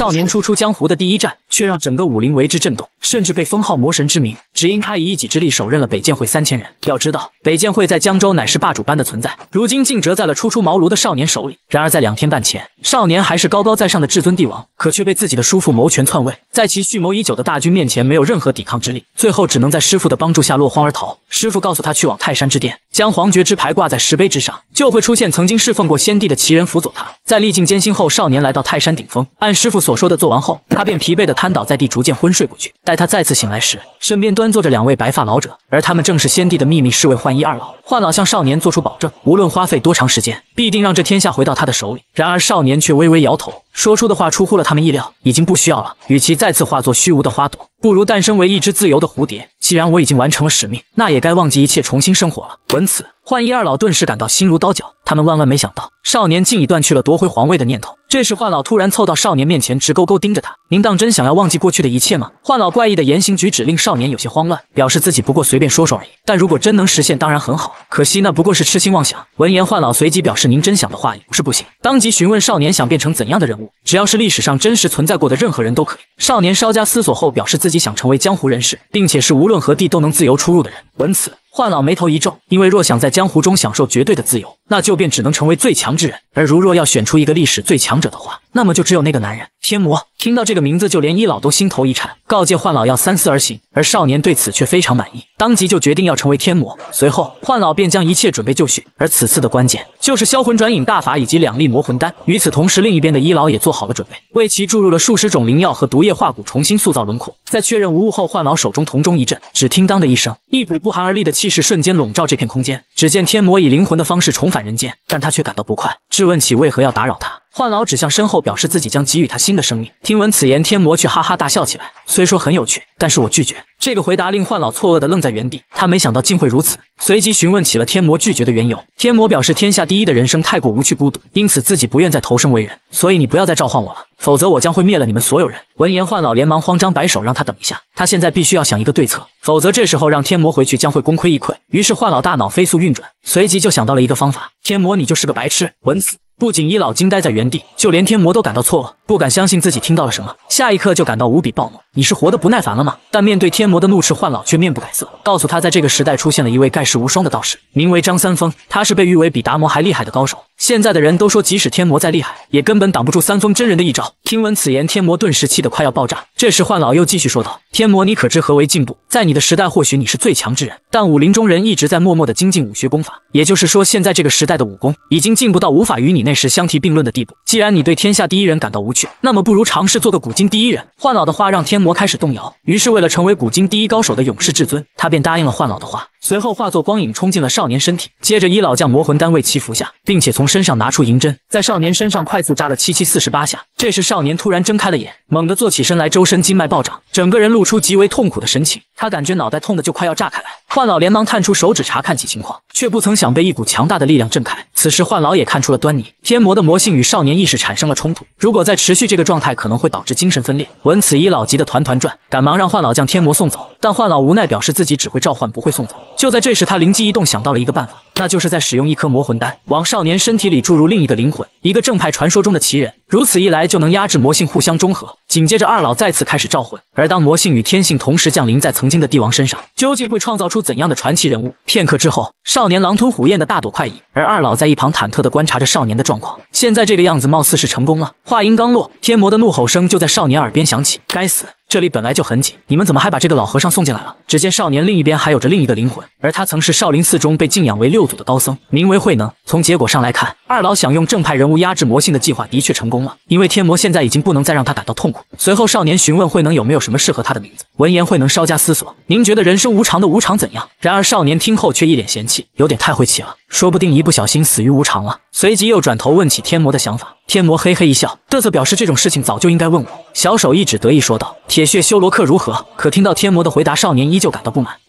少年初出江湖的第一战，却让整个武林为之震动，甚至被封号魔神之名，只因他以一己之力手刃了北剑会3000人。要知道，北剑会在江州乃是霸主般的存在，如今竟折在了初出茅庐的少年手里。然而在2天半前，少年还是高高在上的至尊帝王，可却被自己的叔父谋权篡位，在其蓄谋已久的大军面前没有任何抵抗之力，最后只能在师父的帮助下落荒而逃。师父告诉他去往泰山之巅，将黄觉之牌挂在石碑之上，就会出现曾经侍奉过先帝的奇人辅佐他。在历尽艰辛后，少年来到泰山顶峰，按师父所说的做完后，他便疲惫地瘫倒在地，逐渐昏睡过去。待他再次醒来时，身边端坐着2位白发老者，而他们正是先帝的秘密侍卫幻一二老。幻老向少年做出保证，无论花费多长时间，必定让这天下回到他的手里。然而少年却微微摇头，说出的话出乎了他们意料，已经不需要了。与其再次化作虚无的花朵，不如诞生为一只自由的蝴蝶。既然我已经完成了使命，那也该忘记一切，重新生活了。闻此，幻一二老顿时感到心如刀绞。他们万万没想到，少年竟已断去了夺回皇位的念头。这时，幻老突然凑到少年面前，直勾勾盯着他：“您当真想要忘记过去的一切吗？”幻老怪异的言行举止令少年有些慌乱，表示自己不过随便说说而已。但如果真能实现，当然很好，可惜那不过是痴心妄想。闻言，幻老随即表示：“您真想的话也不是不行。”当即询问少年想变成怎样的人物，只要是历史上真实存在过的任何人都可以。少年稍加思索后，表示自己想成为江湖人士，并且是无论何地都能自由出入的人。闻此，幻老眉头一皱，因为若想在江湖中享受绝对的自由，那就便只能成为最强之人。而如若要选出一个历史最强者的话，那么就只有那个男人天魔。听到这个名字，就连一老都心头一颤，告诫幻老要三思而行。而少年对此却非常满意，当即就决定要成为天魔。随后，幻老便将一切准备就绪。而此次的关键就是销魂转影大法以及2粒魔魂丹。与此同时，另一边的一老也做好了准备，为其注入了数十种灵药和毒液化骨，重新塑造轮廓。在确认无误后，幻老手中铜钟一震，只听当的一声，一股不寒而栗的气势瞬间笼罩这片空间。只见天魔以灵魂的方式重返人间，但他却感到不快，质问起为何要打扰他。幻老指向身后，表示自己将给予他新的生命。听闻此言，天魔却哈哈大笑起来，虽说很有趣，但是我拒绝。这个回答令幻老错愕地愣在原地，他没想到竟会如此，随即询问起了天魔拒绝的缘由。天魔表示天下第一的人生太过无趣孤独，因此自己不愿再投生为人，所以你不要再召唤我了，否则我将会灭了你们所有人。闻言，幻老连忙慌张摆手让他等一下，他现在必须要想一个对策，否则这时候让天魔回去将会功亏一篑。于是幻老大脑飞速运转，随即就想到了一个方法：天魔，你就是个白痴！闻此，不仅一老惊呆在原地，就连天魔都感到错愕，不敢相信自己听到了什么，下一刻就感到无比暴怒。你是活得不耐烦了吗？但面对天魔的怒斥，幻老却面不改色，告诉他在这个时代出现了一位盖世无双的道士，名为张三丰，他是被誉为比达摩还厉害的高手。现在的人都说，即使天魔再厉害，也根本挡不住三丰真人的一招。听闻此言，天魔顿时气得快要爆炸。这时幻老又继续说道：天魔，你可知何为进步？在你的时代，或许你是最强之人，但武林中人一直在默默地精进武学功法，也就是说，现在这个时代的武功已经进步到无法与你那时相提并论的地步。既然你对天下第一人感到无趣，那么不如尝试做个古今第一人。幻老的话让天魔开始动摇，于是为了成为古今第一高手的勇士至尊，他便答应了幻老的话。随后化作光影冲进了少年身体，接着一老将魔魂丹为其服下，并且从身上拿出银针，在少年身上快速扎了748下。这时少年突然睁开了眼，猛地坐起身来，周身经脉暴涨，整个人露出极为痛苦的神情，他感觉脑袋痛得就快要炸开来。幻老连忙探出手指查看起情况，却不曾想被一股强大的力量震开。此时幻老也看出了端倪，天魔的魔性与少年意识产生了冲突，如果再持续这个状态，可能会导致精神分裂。闻此，一老急得团团转，赶忙让幻老将天魔送走，但幻老无奈表示自己只会召唤，不会送走。就在这时，他灵机一动，想到了一个办法，那就是在使用一颗魔魂丹，往少年身体里注入另一个灵魂，一个正派传说中的奇人。如此一来，就能压制魔性互相中和。紧接着，二老再次开始召魂，而当魔性与天性同时降临在曾经的帝王身上，究竟会创造出怎样的传奇人物？片刻之后，少年狼吞虎咽的大躲快移，而二老在一旁忐忑地观察着少年的状况。现在这个样子，貌似是成功了。话音刚落，天魔的怒吼声就在少年耳边响起：该死！这里本来就很紧，你们怎么还把这个老和尚送进来了？只见少年另一边还有着另一个灵魂，而他曾是少林寺中被敬仰为六祖的高僧，名为慧能。从结果上来看，二老想用正派人物压制魔性的计划的确成功了，因为天魔现在已经不能再让他感到痛苦。随后少年询问慧能有没有什么适合他的名字，闻言慧能稍加思索：您觉得人生无常的无常怎样？然而少年听后却一脸嫌弃，有点太晦气了，说不定一不小心死于无常了。随即又转头问起天魔的想法，天魔嘿嘿一笑，嘚瑟表示这种事情早就应该问我。小手一指得意说道：铁血修罗克如何？可听到天魔的回答，少年依旧感到不满，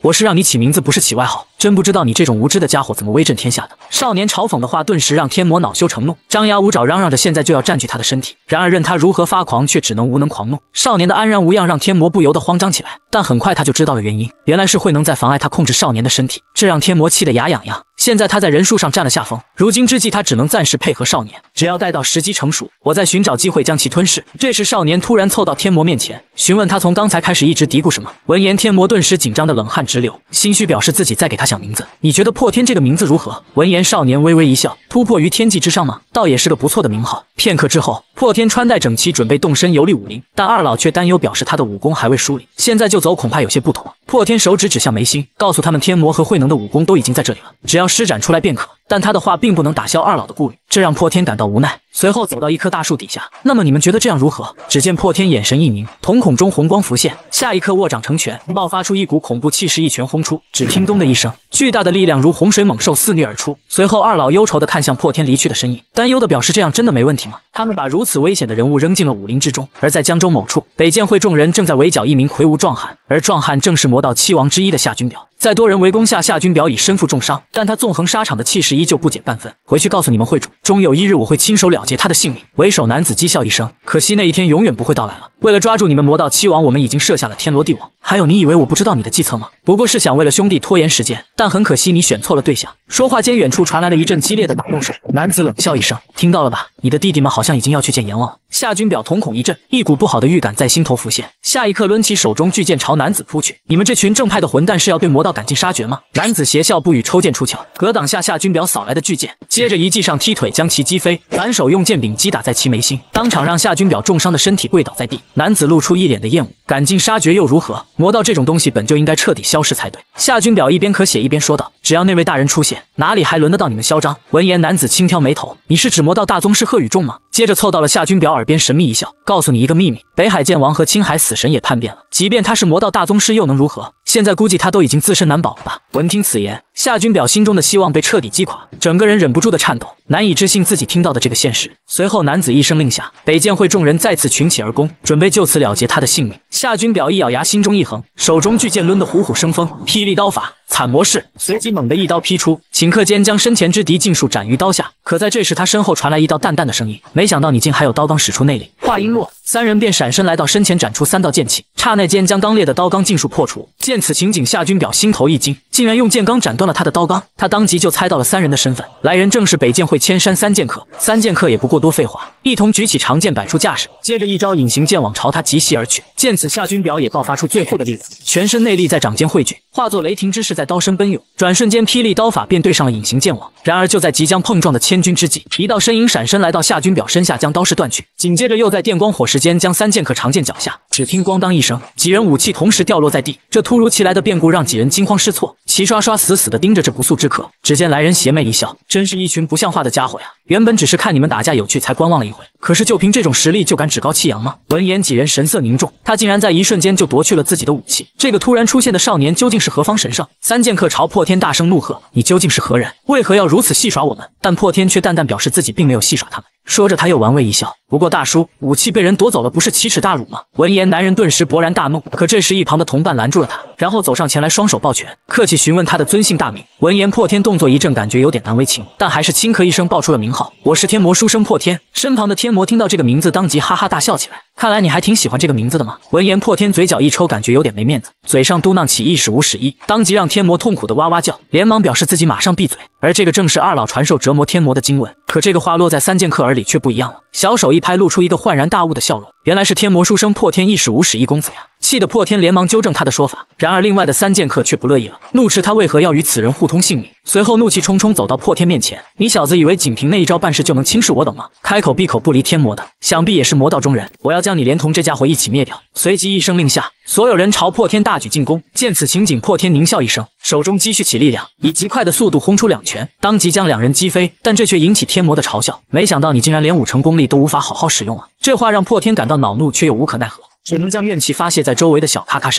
我是让你起名字，不是起外号。真不知道你这种无知的家伙怎么威震天下的。少年嘲讽的话顿时让天魔恼羞成怒，张牙舞爪嚷嚷着现在就要占据他的身体。然而任他如何发狂，却只能无能狂怒。少年的安然无恙让天魔不由得慌张起来，但很快他就知道了原因，原来是慧能在妨碍他控制少年的身体，这让天魔气得牙痒痒。现在他在人数上占了下风，如今之计他只能暂时配合少年，只要待到时机成熟，我再寻找机会将其吞噬。这时少年突然凑到天魔面前，询问他从刚才开始一直嘀咕什么。闻言天魔顿时紧张的冷汗直流，心虚表示自己在给他想名字。你觉得破天这个名字如何？闻言少年微微一笑，突破于天际之上吗？倒也是个不错的名号。片刻之后，破天穿戴整齐，准备动身游历武林，但二老却担忧表示他的武功还未梳理，现在就走恐怕有些不妥。破天手指指向眉心，告诉他们天魔和慧能的武功都已经在这里了，只要施展出来便可。但他的话并不能打消二老的顾虑，这让破天感到无奈。随后走到一棵大树底下，那么你们觉得这样如何？只见破天眼神一凝，瞳孔中红光浮现，下一刻握掌成拳，爆发出一股恐怖气势，一拳轰出。只听咚的一声，巨大的力量如洪水猛兽肆虐而出。随后二老忧愁地看向破天离去的身影，担忧地表示这样真的没问题吗？他们把如此危险的人物扔进了武林之中。而在江州某处，北剑会众人正在围剿一名魁梧壮汉，而壮汉正是魔道七王之一的夏君表。在多人围攻下，夏君表已身负重伤，但他纵横沙场的气势依旧不减半分。回去告诉你们会主，终有一日我会亲手了结他的性命。为首男子讥笑一声，可惜那一天永远不会到来了。为了抓住你们魔道七王，我们已经设下了天罗地网。还有，你以为我不知道你的计策吗？不过是想为了兄弟拖延时间，但很可惜你选错了对象。说话间，远处传来了一阵激烈的打斗声。男子冷笑一声，听到了吧？你的弟弟们好像已经要去见阎王了。夏君表瞳孔一震，一股不好的预感在心头浮现，下一刻抡起手中巨剑朝男子扑去。你们这群正派的混蛋是要对魔道赶尽杀绝吗？男子邪笑不语，抽剑出鞘，格挡下夏君表扫来的巨剑，接着一记上踢腿将其击飞，反手用剑柄击打在其眉心，当场让夏君表重伤的身体跪倒在地。男子露出一脸的厌恶，赶尽杀绝又如何？魔道这种东西本就应该彻底消失才对。夏君表一边咳血一边说道，只要那位大人出现，哪里还轮得到你们嚣张？闻言男子轻挑眉头，你是指魔道大宗师贺宇仲吗？接着凑到了夏君表耳边神秘一笑，告诉你一个秘密，北海剑王和青海死神也叛变了，即便他是魔道大宗师又能如何？现在估计他都已经自身难保了吧。闻听此言，夏君表心中的希望被彻底击垮，整个人忍不住的颤抖，难以置信自己听到的这个现实。随后男子一声令下，北剑会众人再次群起而攻，准备就此了结他的性命。夏君表一咬牙，心中一横，手中巨剑抡得虎虎生风，霹雳刀法惨魔式，随即猛地一刀劈出，顷刻间将身前之敌尽数斩于刀下。可在这时，他身后传来一道淡淡的声音，没想到你竟还有刀刚使出内力。话音落，三人便闪身来到身前，斩出3道剑气，刹那间将刚烈的刀刚尽数破除。见此情景，夏君表心头一惊，竟然用剑刚斩断了他的刀刚。他当即就猜到了三人的身份，来人正是北剑会千山三剑客。三剑客也不过多废话，一同举起长剑摆出架势，接着一招隐形剑网朝他急袭而去。见此，夏君表也爆发出最后的力量，全身内力在掌间汇聚，化作雷霆之势在刀身奔涌，转瞬间霹雳刀法便对上了隐形剑网。然而就在即将碰撞的千钧之际，一道身影闪身来到夏君表身下，将刀势断去，紧接着又在电光火石间将三剑客长剑脚下。只听咣当一声，几人武器同时掉落在地，这突如其来的变故让几人惊慌失措，齐刷刷死死地盯着这不速之客。只见来人邪魅一笑，真是一群不像话的家伙呀！原本只是看你们打架有趣才观望了一会，可是就凭这种实力就敢趾高气扬吗？闻言几人神色凝重，他竟然在一瞬间就夺去了自己的武器，这个突然出现的少年究竟是何方神圣？三剑客朝破天大声怒喝，你究竟是何人？为何要如此戏耍我们？但破天却淡淡表示自己并没有戏耍他们。说着他又玩味一笑，不过大叔，武器被人夺走了，不是奇耻大辱吗？闻言男人顿时勃然大怒，可这时一旁的同伴拦住了他，然后走上前来双手抱拳，客气询问他的尊姓大名。闻言破天动作一阵，感觉有点难为情，但还是轻咳一声报出了名号，我是天魔书生破天。身旁的天魔听到这个名字当即哈哈大笑起来，看来你还挺喜欢这个名字的嘛。闻言破天嘴角一抽，感觉有点没面子，嘴上嘟囔起一使无使一，当即让天魔痛苦的哇哇叫，连忙表示自己马上闭嘴。而这个正是二老传授折磨天魔的经文，可这个话落在三剑客耳里却不一样了，小手一拍，露出一个恍然大悟的笑容，原来是天魔书生破天一使无使一公子呀！气得破天连忙纠正他的说法，然而另外的三剑客却不乐意了，怒斥他为何要与此人互通姓名。随后怒气冲冲走到破天面前，你小子以为仅凭那一招办事就能轻视我等吗？开口闭口不离天魔的，想必也是魔道中人，我要将你连同这家伙一起灭掉。随即一声令下，所有人朝破天大举进攻。见此情景，破天狞笑一声，手中积蓄起力量，以极快的速度轰出2拳，当即将2人击飞，但这却引起天魔的嘲笑，没想到你竟然连5成功力都无法好好使用啊！这话让破天感到恼怒，却又无可奈何，只能将怨气发泄在周围的小咖咖身上。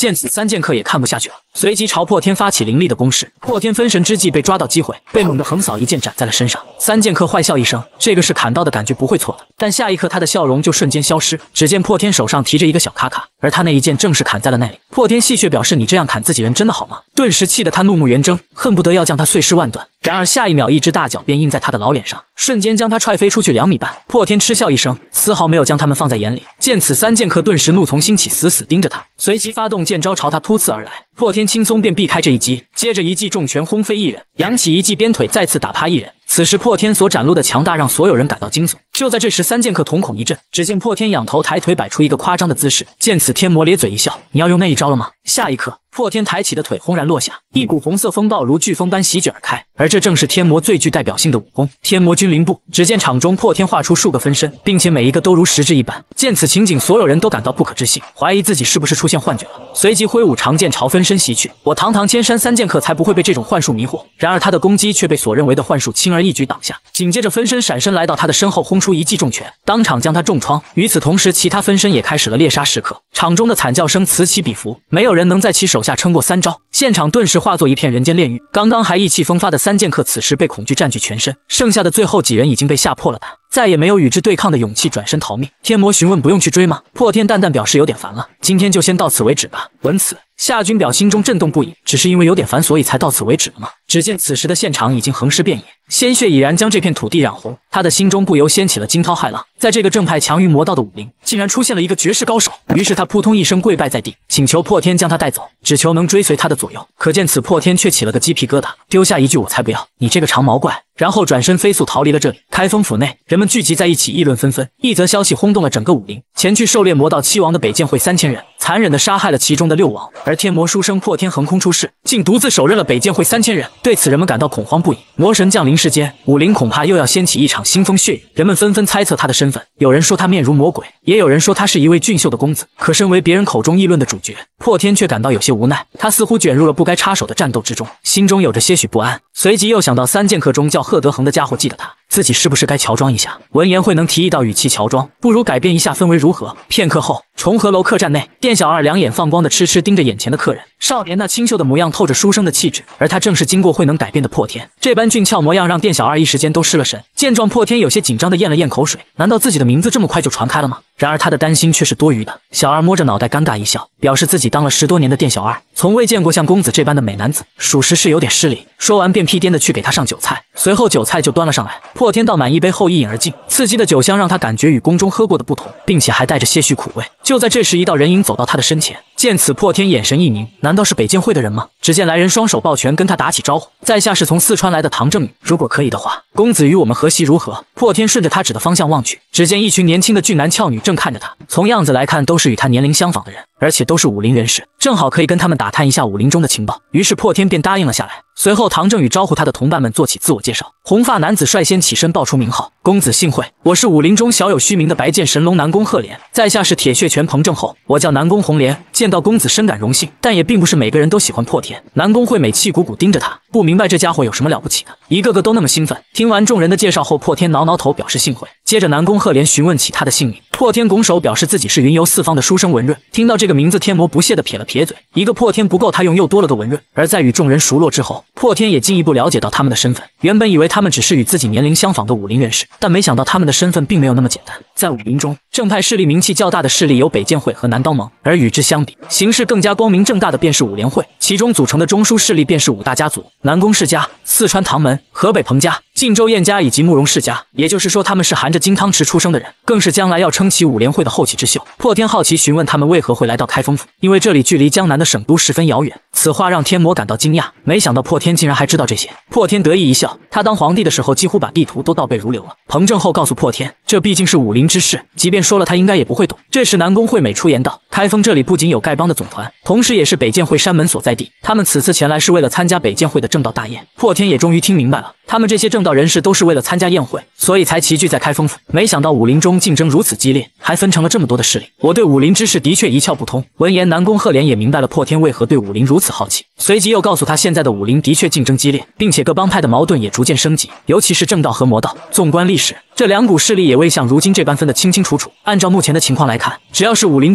见此，三剑客也看不下去了，随即朝破天发起凌厉的攻势。破天分神之际被抓到机会，被猛地横扫一剑斩在了身上。三剑客坏笑一声，这个是砍刀的感觉不会错的。但下一刻他的笑容就瞬间消失。只见破天手上提着一个小卡卡，而他那一剑正是砍在了那里。破天戏谑表示：“你这样砍自己人真的好吗？”顿时气得他怒目圆睁，恨不得要将他碎尸万段。然而下一秒，一只大脚便印在他的老脸上，瞬间将他踹飞出去2米半。破天嗤笑一声，丝毫没有将他们放在眼里。见此，三剑客顿时怒从心起，死死盯着他，随即发动剑招朝他突刺而来。破天轻松便避开这一击，接着一记重拳轰飞一人，扬起一记鞭腿再次打趴一人。此时破天所展露的强大让所有人感到惊悚。就在这时，三剑客瞳孔一震，只见破天仰头抬腿摆出一个夸张的姿势。见此，天魔咧嘴一笑：“你要用那一招了吗？”下一刻，破天抬起的腿轰然落下，一股红色风暴如飓风般席卷而开，而这正是天魔最具代表性的武功——天魔君临步。只见场中破天画出数个分身，并且每一个都如实质一般。见此情景，所有人都感到不可置信，怀疑自己是不是出现幻觉了，随即挥舞长剑朝分身袭去。我堂堂千山三剑客才不会被这种幻术迷惑。然而他的攻击却被所认为的幻术轻而易举挡下。紧接着分身闪身来到他的身后，轰出一记重拳，当场将他重创。与此同时，其他分身也开始了猎杀时刻。场中的惨叫声此起彼伏，没有人能在其手下撑过3招，现场顿时化作一片人间炼狱。刚刚还意气风发的三剑客此时被恐惧占据全身，剩下的最后几人已经被吓破了胆，再也没有与之对抗的勇气，转身逃命。天魔询问：“不用去追吗？”破天淡淡表示有点烦了，今天就先到此为止吧。闻此，夏君表心中震动不已，只是因为有点烦，所以才到此为止了吗？只见此时的现场已经横尸遍野，鲜血已然将这片土地染红，他的心中不由掀起了惊涛骇浪。在这个正派强于魔道的武林，竟然出现了一个绝世高手。于是他扑通一声跪拜在地，请求破天将他带走，只求能追随他的左右。可见此破天却起了个鸡皮疙瘩，丢下一句“我才不要，你这个长毛怪”，然后转身飞速逃离了这里。开封府内，人们聚集在一起议论纷纷。一则消息轰动了整个武林，前去狩猎魔道7王的北剑会3000人，残忍地杀害了其中的6王，而天魔书生破天横空出世，竟独自手刃了北剑会3000人。对此，人们感到恐慌不已。魔神降临世间，武林恐怕又要掀起一场腥风血雨。人们纷纷猜测他的身份，有人说他面如魔鬼，也有人说他是一位俊秀的公子。可身为别人口中议论的主角，破天却感到有些无奈。他似乎卷入了不该插手的战斗之中，心中有着些许不安。随即又想到三剑客中叫贺德恒的家伙记得他，自己是不是该乔装一下？闻言慧能提议到，与其乔装，不如改变一下氛围如何？片刻后，重合楼客栈内，店小二两眼放光的痴痴盯着眼前的客人。少年那清秀的模样透着书生的气质，而他正是经过慧能改变的破天。这般俊俏模样让店小二一时间都失了神。见状，破天有些紧张的咽了咽口水，难道自己的名字这么快就传开了吗？然而他的担心却是多余的。小二摸着脑袋尴尬一笑，表示自己当了10多年的店小二，从未见过像公子这般的美男子，属实是有点失礼。说完便屁颠的去给他上酒菜，随后酒菜就端了上来。破天倒满一杯后一饮而尽，刺激的酒香让他感觉与宫中喝过的不同，并且还带着些许苦味。就在这时，一道人影走到他的身前，见此破天眼神一凝，难道是北剑会的人吗？只见来人双手抱拳跟他打起招呼，在下是从四川来的唐正宇，如果可以的话，公子与我们和席如何？破天顺着他指的方向望去，只见一群年轻的俊男俏女正看着他，从样子来看都是与他年龄相仿的人，而且都是武林人士，正好可以跟他们打探一下武林中的情报。于是破天便答应了下来。随后唐正宇招呼他的同伴们做起自我介绍，红发男子率先起身报出名号：“公子幸会，我是武林中小有虚名的白剑神龙南宫鹤莲，在下是铁血拳彭正厚，我叫南宫红莲，见到公子深感荣幸。”但也并不是每个人都喜欢破天。南宫惠美气鼓鼓盯着他，不明白这家伙有什么了不起的，一个个都那么兴奋。听完众人的介绍后，破天挠挠头表示幸会。接着南宫鹤莲询问起他的姓名，破天拱手表示自己是云游四方的书生文润。听到这个名字，天魔不屑地撇了撇嘴，一个破天不够，他用又多了个文润。而在与众人熟络之后，破天也进一步了解到他们的身份。原本以为他们只是与自己年龄相仿的武林人士，但没想到他们的身份并没有那么简单。在武林中，正派势力名气较大的势力有北剑会和南刀盟，而与之相比，形势更加光明正大的便是武联会，其中组成的中枢势力便是5大家族：南宫世家、四川唐门、河北彭家、晋州燕家以及慕容世家。也就是说，他们是含着金汤匙出生的人，更是将来要撑起武联会的后起之秀。破天好奇询问他们为何会来到开封府，因为这里距离江南的省都十分遥远。此话让天魔感到惊讶，没想到破天竟然还知道这些。破天得意一笑，他当皇帝的时候几乎把地图都倒背如流了。彭正厚告诉破天，这毕竟是武林之事，即便说了他应该也不会懂。这时南宫惠美出言道：“开封这里不仅有丐帮的总团，同时也是北剑会山门所在地。他们此次前来是为了参加北剑会的正道大宴。”破天也终于听明白了，他们这些正道人士都是为了参加宴会，所以才齐聚在开封府。没想到武林中竞争如此激烈，还分成了这么多的势力。我对武林之事的确一窍不通。闻言，南宫鹤莲也明白了破天为何对武林如此好奇，随即又告诉他，现在的武林的确竞争激烈，并且各帮派的矛盾也逐渐升级，尤其是正道和魔道。纵观历史，这2股势力也未像如今这般分得清清楚楚。按照目前的情况来看，只要是武林中人，就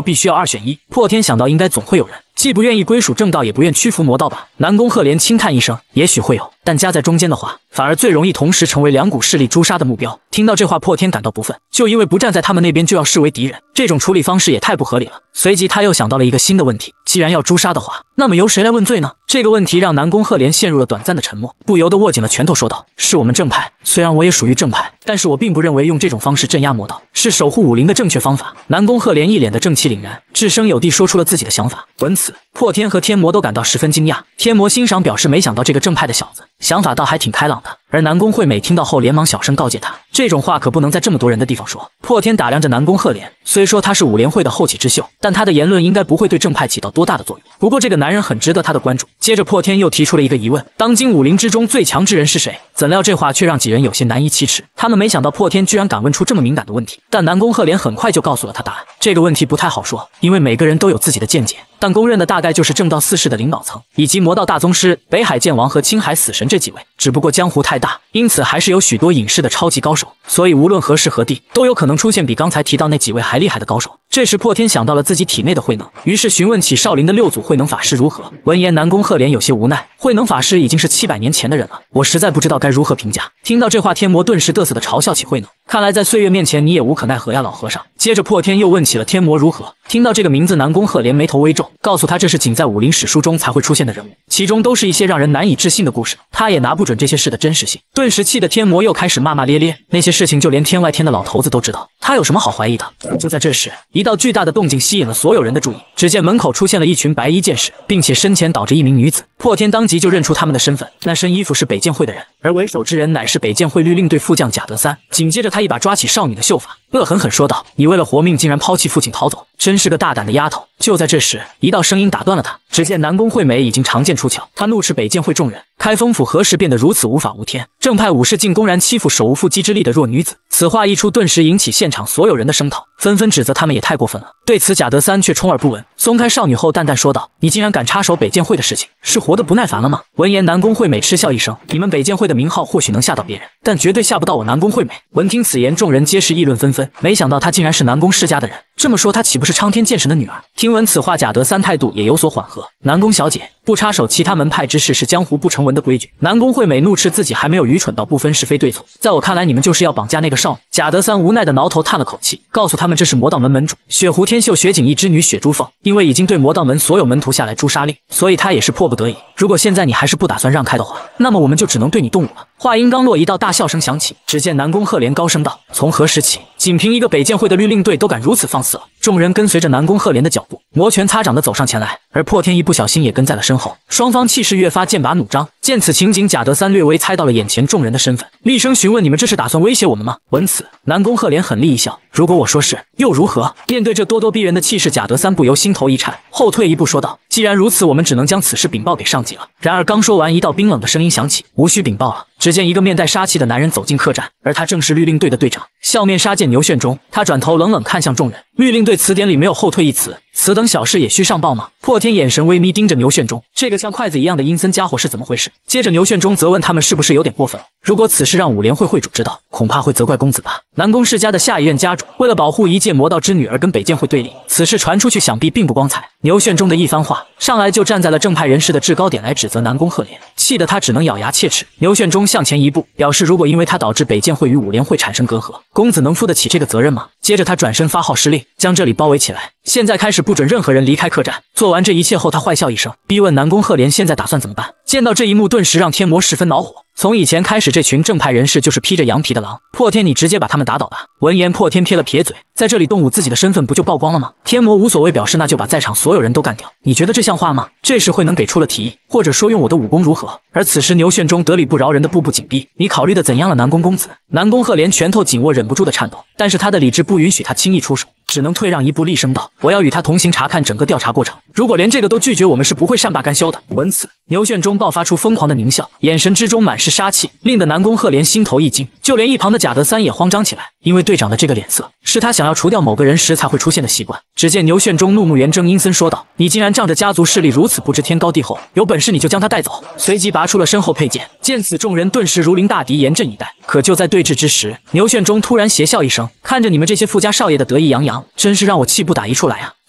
必须要2选1。破天想到应该总会有人既不愿意归属正道，也不愿屈服魔道吧。南宫鹤莲轻叹一声，也许会有，但夹在中间的话，反而最容易同时成为两股势力诛杀的目标。听到这话，破天感到不忿，就因为不站在他们那边就要视为敌人，这种处理方式也太不合理了。随即他又想到了一个新的问题，既然要诛杀的话，那么由谁来问罪呢？这个问题让南宫鹤莲陷入了短暂的沉默，不由得握紧了拳头说道：“是我们正派，虽然我也属于正派，但是我并不认为用这种方式镇压魔道是守护武林的正确方法。”南宫鹤莲一脸的正气凛然，掷声有地说出了自己的想法。闻此，破天和天魔都感到十分惊讶。天魔欣赏表示，没想到这个正派的小子想法倒还挺开朗的。而南宫惠美听到后，连忙小声告诫他，这种话可不能在这么多人的地方说。破天打量着南宫鹤莲，虽说他是武联会的后起之秀，但他的言论应该不会对正派起到多大的作用。不过这个男人很值得他的关注。接着破天又提出了一个疑问，当今武林之中最强之人是谁？怎料这话却让几人有些难以启齿，他们没想到破天居然敢问出这么敏感的问题。但南宫鹤莲很快就告诉了他答案，这个问题不太好说，因为每个人都有自己的见解，但公认的大概就是正道4世的领导层，以及魔道大宗师、北海剑王和青海死神这几位。只不过江湖太大，因此还是有许多隐世的超级高手，所以无论何时何地都有可能出现比刚才提到那几位还厉害的高手。这时破天想到了自己体内的慧能，于是询问起少林的6祖慧能法师如何。闻言，南宫鹤莲有些无奈，慧能法师已经是700年前的人了，我实在不知道该如何评价。听到这话，天魔顿时得瑟地嘲笑起慧能，看来在岁月面前你也无可奈何呀，老和尚。接着破天又问起了天魔如何。听到这个名字，南宫鹤莲眉头微皱，告诉他这是仅在武林史书中才会出现的人物，其中都是一些让人难以置信的故事，他也拿不准这些事的真实性。顿时气得天魔又开始骂骂咧咧，那些事情就连天外天的老头子都知道，他有什么好怀疑的？就在这时，一道巨大的动静吸引了所有人的注意，只见门口出现了一群白衣剑士，并且身前倒着一名女子。破天当即就认出他们的身份，那身衣服是北剑会的人，而为首之人乃是北剑会律令队副将贾德三。紧接着他一把抓起少女的秀发，恶狠狠说道：“你为了活命竟然抛弃父亲逃走，真是个大胆的丫头！”就在这时，一道声音打断了他。只见南宫惠美已经长剑出鞘，他怒斥北剑会众人：“开封府何时变得如此无法无天？正派武士竟公然欺负手无缚鸡之力的弱女子！”此话一出，顿时引起现场所有人的声讨，纷纷指责他们也太过分了。对此，贾德三却充耳不闻，松开少女后淡淡说道：“你竟然敢插手北剑会的事情，是活得不耐烦了吗？”闻言，南宫惠美嗤笑一声：“你们北剑会的名号或许能吓到别人，但绝对吓不到我南宫惠美。”闻听此言，众人皆是议论纷纷，没想到她竟然是南宫世家的人，这么说她岂不是苍天剑神的女儿？听闻此话，贾德三态度也有所缓和：“南宫小姐，不插手其他门派之事是江湖不成文的规矩。”南宫惠美怒斥自己还没有愚蠢到不分是非对错，在我看来，你们就是要绑架那个少女。贾德三无奈的挠头叹了口气，告诉他们这是魔道门门主雪狐天秀雪景一之女雪珠凤，因为已经对魔道门所有门徒下来诛杀令，所以她也是迫不得已。如果现在你还是不打算让开的话，那么我们就只能对你动武了。话音刚落，一道大笑声响起，只见南宫鹤莲高声道：“从何时起，仅凭一个北剑会的律令队都敢如此放肆了？”众人跟随着南宫鹤莲的脚步，摩拳擦掌地走上前来，而破天一不小心也跟在了身后，双方气势越发剑拔弩张。见此情景，贾德三略微猜到了眼前众人的身份，厉声询问：“你们这是打算威胁我们吗？”闻此，南宫鹤莲狠厉一笑：“如果我说是，又如何？”面对这咄咄逼人的气势，贾德三不由心头一颤，后退一步说道：“既然如此，我们只能将此事禀报给上级了。”然而刚说完，一道冰冷的声音响起：“无需禀报了。”只见一个面带杀气的男人走进客栈，而他正是律令队的队长笑面杀剑牛炫中。他转头冷冷看向众人：“律令队词典里没有后退一词，此等小事也需上报吗？”破天眼神微眯，盯着牛炫中，这个像筷子一样的阴森家伙是怎么回事？接着牛炫中责问他们是不是有点过分了，如果此事让武联会会主知道，恐怕会责怪公子吧。南宫世家的下一任家主为了保护一介魔道之女而跟北剑会对立，此事传出去想必并不光彩。牛炫中的一番话上来就站在了正派人士的制高点来指责南宫鹤莲，气得他只能咬牙切齿。牛炫中向前一步，表示如果因为他导致北剑会与武联会产生隔阂，公子能负得起这个责任吗？接着他转身发号施令，将这里包围起来，现在开始不准任何人离开客栈。做完这一切后，他坏笑一声，逼问南宫鹤莲现在打算怎么办。见到这一幕，顿时让天魔十分恼火。从以前开始，这群正派人士就是披着羊皮的狼，破天你直接把他们打倒吧。闻言，破天撇了撇嘴，在这里动武，自己的身份不就曝光了吗？天魔无所谓，表示那就把在场所有人都干掉。你觉得这像话吗？这时慧能给出了提议，或者说用我的武功如何？而此时牛炫中得理不饶人的步步紧逼，你考虑的怎样了，南宫公子？南宫鹤莲拳头紧握，忍不住的颤抖，但是他的理智不允许他轻易出手，只能退让一步，厉声道：“我要与他同行，查看整个调查过程。如果连这个都拒绝，我们是不会善罢甘休的。”闻此，牛炫中爆发出疯狂的狞笑，眼神之中满是杀气，令得南宫鹤莲心头一惊，就连一旁的贾德三也慌张起来，因为队长的这个脸色是他想要除掉某个人时才会出现的习惯。只见牛炫中怒目圆睁，阴森说道：“你竟然仗着家族势力如此不知天高地厚，有本事你就将他带走！”随即拔出了身后佩剑。见此，众人顿时如临大敌，严阵以待。可就在对峙之时，牛炫中突然邪笑一声，看着你们这些富家少爷的得意洋洋，真是让我气不打一处来啊！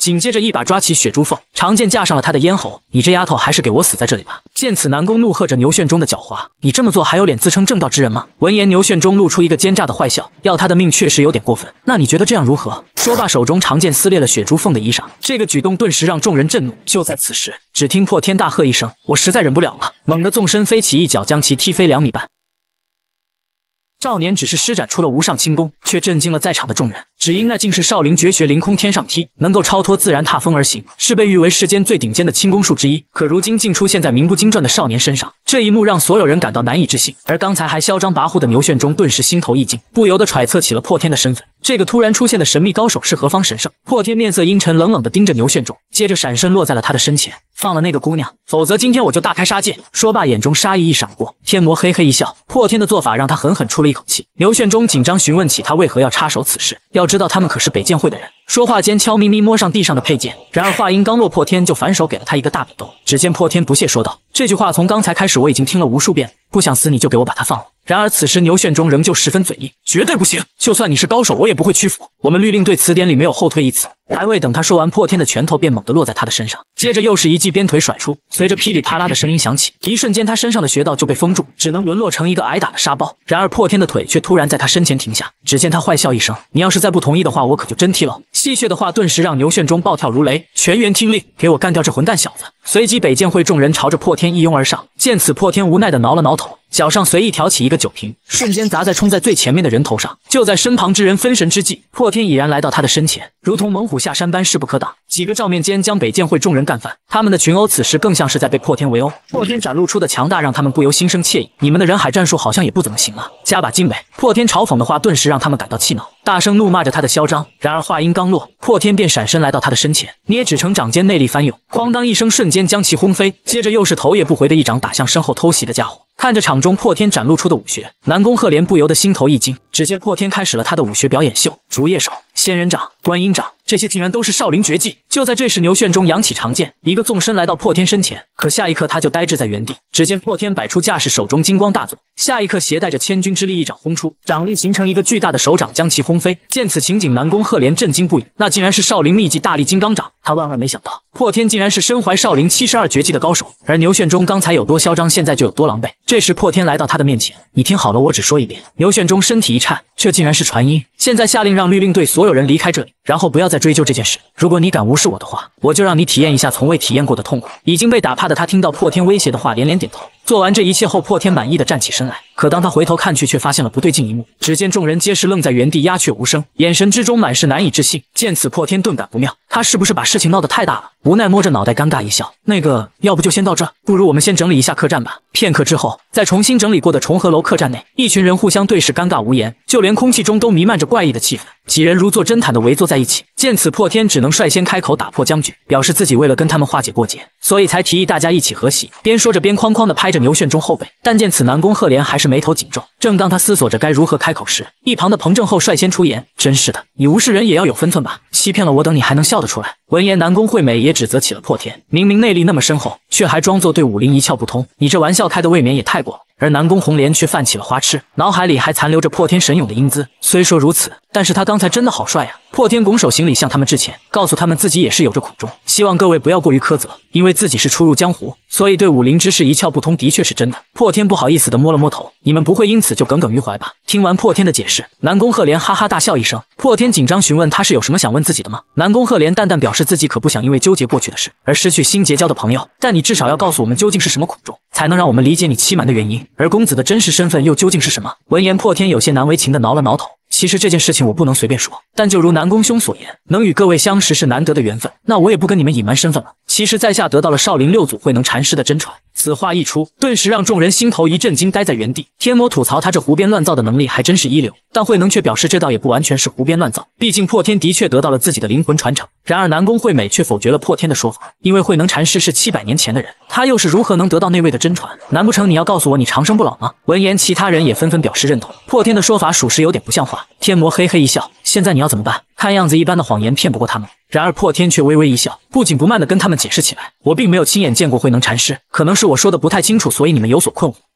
紧接着一把抓起血珠凤，长剑架上了他的咽喉。你这丫头还是给我死在这里吧！见此，南宫怒喝着牛炫中的狡猾，你这么做还有脸自称正道之人吗？闻言，牛炫中露出一个奸诈的坏笑，要他的命确实有点过分。那你觉得这样如何？说罢，手中长剑撕裂了血珠凤的衣裳。这个举动顿时让众人震怒。就在此时，只听破天大喝一声：“我实在忍不了了！”猛地纵身飞起，一脚将其踢飞2米半。少年只是施展出了无上轻功，却震惊了在场的众人。只因那竟是少林绝学凌空天上踢，能够超脱自然踏风而行，是被誉为世间最顶尖的轻功术之一。可如今竟出现在名不经传的少年身上，这一幕让所有人感到难以置信。而刚才还嚣张跋扈的牛炫中顿时心头一惊，不由得揣测起了破天的身份。这个突然出现的神秘高手是何方神圣？破天面色阴沉，冷冷地盯着牛炫中，接着闪身落在了他的身前。放了那个姑娘，否则今天我就大开杀戒！说罢，眼中杀意一闪过，天魔嘿嘿一笑。破天的做法让他狠狠出了一口气。牛炫中紧张询问起他为何要插手此事，要知道他们可是北剑会的人。说话间，悄咪咪摸上地上的佩剑，然而话音刚落，破天就反手给了他一个大笔斗。只见破天不屑说道：“这句话从刚才开始我已经听了无数遍了，不想死你就给我把他放了。”然而此时牛炫中仍旧十分嘴硬：“绝对不行！就算你是高手，我也不会屈服。我们律令队词典里没有后退一词。”还未等他说完，破天的拳头便猛地落在他的身上，接着又是一记鞭腿甩出，随着噼里啪啦的声音响起，一瞬间他身上的穴道就被封住，只能沦落成一个挨打的沙包。然而破天的腿却突然在他身前停下，只见他坏笑一声：“你要是再不同意的话，我可就真踢了。”戏谑的话顿时让牛炫中暴跳如雷，全员听令，给我干掉这混蛋小子！随即北剑会众人朝着破天一拥而上，见此破天无奈的挠了挠头，脚上随意挑起一个酒瓶，瞬间砸在冲在最前面的人头上。就在身旁之人分神之际，破天已然来到他的身前，如同猛虎下山般势不可挡，几个照面间将北剑会众人干翻。他们的群殴此时更像是在被破天围殴，破天展露出的强大让他们不由心生惬意。你们的人海战术好像也不怎么行啊，加把劲呗！破天嘲讽的话顿时让他们感到气恼，大声怒骂着他的嚣张。然而话音刚落，破天便闪身来到他的身前，捏指成掌间内力翻涌，哐当一声，瞬间将其轰飞。接着又是头也不回的一掌打向身后偷袭的家伙。看着场中破天展露出的武学，南宫鹤莲不由得心头一惊。只见破天开始了他的武学表演秀，竹叶手、仙人掌、观音掌，这些竟然都是少林绝技。就在这时，牛炫中扬起长剑，一个纵身来到破天身前，可下一刻他就呆滞在原地。只见破天摆出架势，手中金光大作，下一刻携带着千钧之力一掌轰出，掌力形成一个巨大的手掌将其轰飞。见此情景，南宫鹤莲震惊不已，那竟然是少林秘技大力金刚掌。他万万没想到，破天竟然是身怀少林72绝技的高手，而牛炫中刚才有多嚣张，现在就有多狼狈。这时破天来到他的面前，你听好了，我只说一遍。牛炫中身体一颤，这竟然是传音。现在下令让律令队所有人离开这里，然后不要再追究这件事。如果你敢无视我的话，我就让你体验一下从未体验过的痛苦。已经被打怕的他听到破天威胁的话，连连点头。做完这一切后，破天满意的站起身来。可当他回头看去，却发现了不对劲一幕。只见众人皆是愣在原地，鸦雀无声，眼神之中满是难以置信。见此，破天顿感不妙，他是不是把事情闹得太大了？无奈摸着脑袋，尴尬一笑。那个，要不就先到这，不如我们先整理一下客栈吧。片刻之后，在重新整理过的重合楼客栈内，一群人互相对视，尴尬无言，就连空气中都弥漫着怪异的气氛。几人如坐针毯的围坐在一起。见此，破天只能率先开口打破僵局，表示自己为了跟他们化解过节，所以才提议大家一起和席。边说着边哐哐地拍着牛炫中后背。但见此，南宫鹤莲还是眉头紧皱。正当他思索着该如何开口时，一旁的彭正厚率先出言：“真是的，你无视人也要有分寸吧？欺骗了我等你还能笑得出来？”闻言，南宫惠美也指责起了破天，明明内力那么深厚，却还装作对武林一窍不通，你这玩笑开的未免也太过了。而南宫红莲却泛起了花痴，脑海里还残留着破天神勇的英姿。虽说如此，但是他刚才真的好帅啊！破天拱手行礼，向他们致歉，告诉他们自己也是有着苦衷，希望各位不要过于苛责，因为自己是初入江湖，所以对武林之事一窍不通，的确是真的。破天不好意思地摸了摸头，你们不会因此就耿耿于怀吧？听完破天的解释，南宫鹤莲哈哈大笑一声。破天紧张询问他是有什么想问自己的吗？南宫鹤莲淡淡表示自己可不想因为纠结过去的事而失去新结交的朋友，但你至少要告诉我们究竟是什么苦衷，才能让我们理解你欺瞒的原因，而公子的真实身份又究竟是什么？闻言，破天有些难为情地挠了挠头。其实这件事情我不能随便说，但就如南宫兄所言，能与各位相识是难得的缘分，那我也不跟你们隐瞒身份了。其实在下得到了少林六祖慧能禅师的真传。此话一出，顿时让众人心头一震惊，呆在原地。天魔吐槽他这胡编乱造的能力还真是一流，但慧能却表示这倒也不完全是胡编乱造，毕竟破天的确得到了自己的灵魂传承。然而南宫惠美却否决了破天的说法，因为慧能禅师是700年前的人，他又是如何能得到那位的真传？难不成你要告诉我你长生不老吗？闻言，其他人也纷纷表示认同。破天的说法属实有点不像话。天魔嘿嘿一笑，现在你要怎么办？看样子一般的谎言骗不过他们。然而破天却微微一笑，不紧不慢地跟他们解释起来，我并没有亲眼见过慧能禅师，可能是我说的不太清楚，所以你们有所困惑。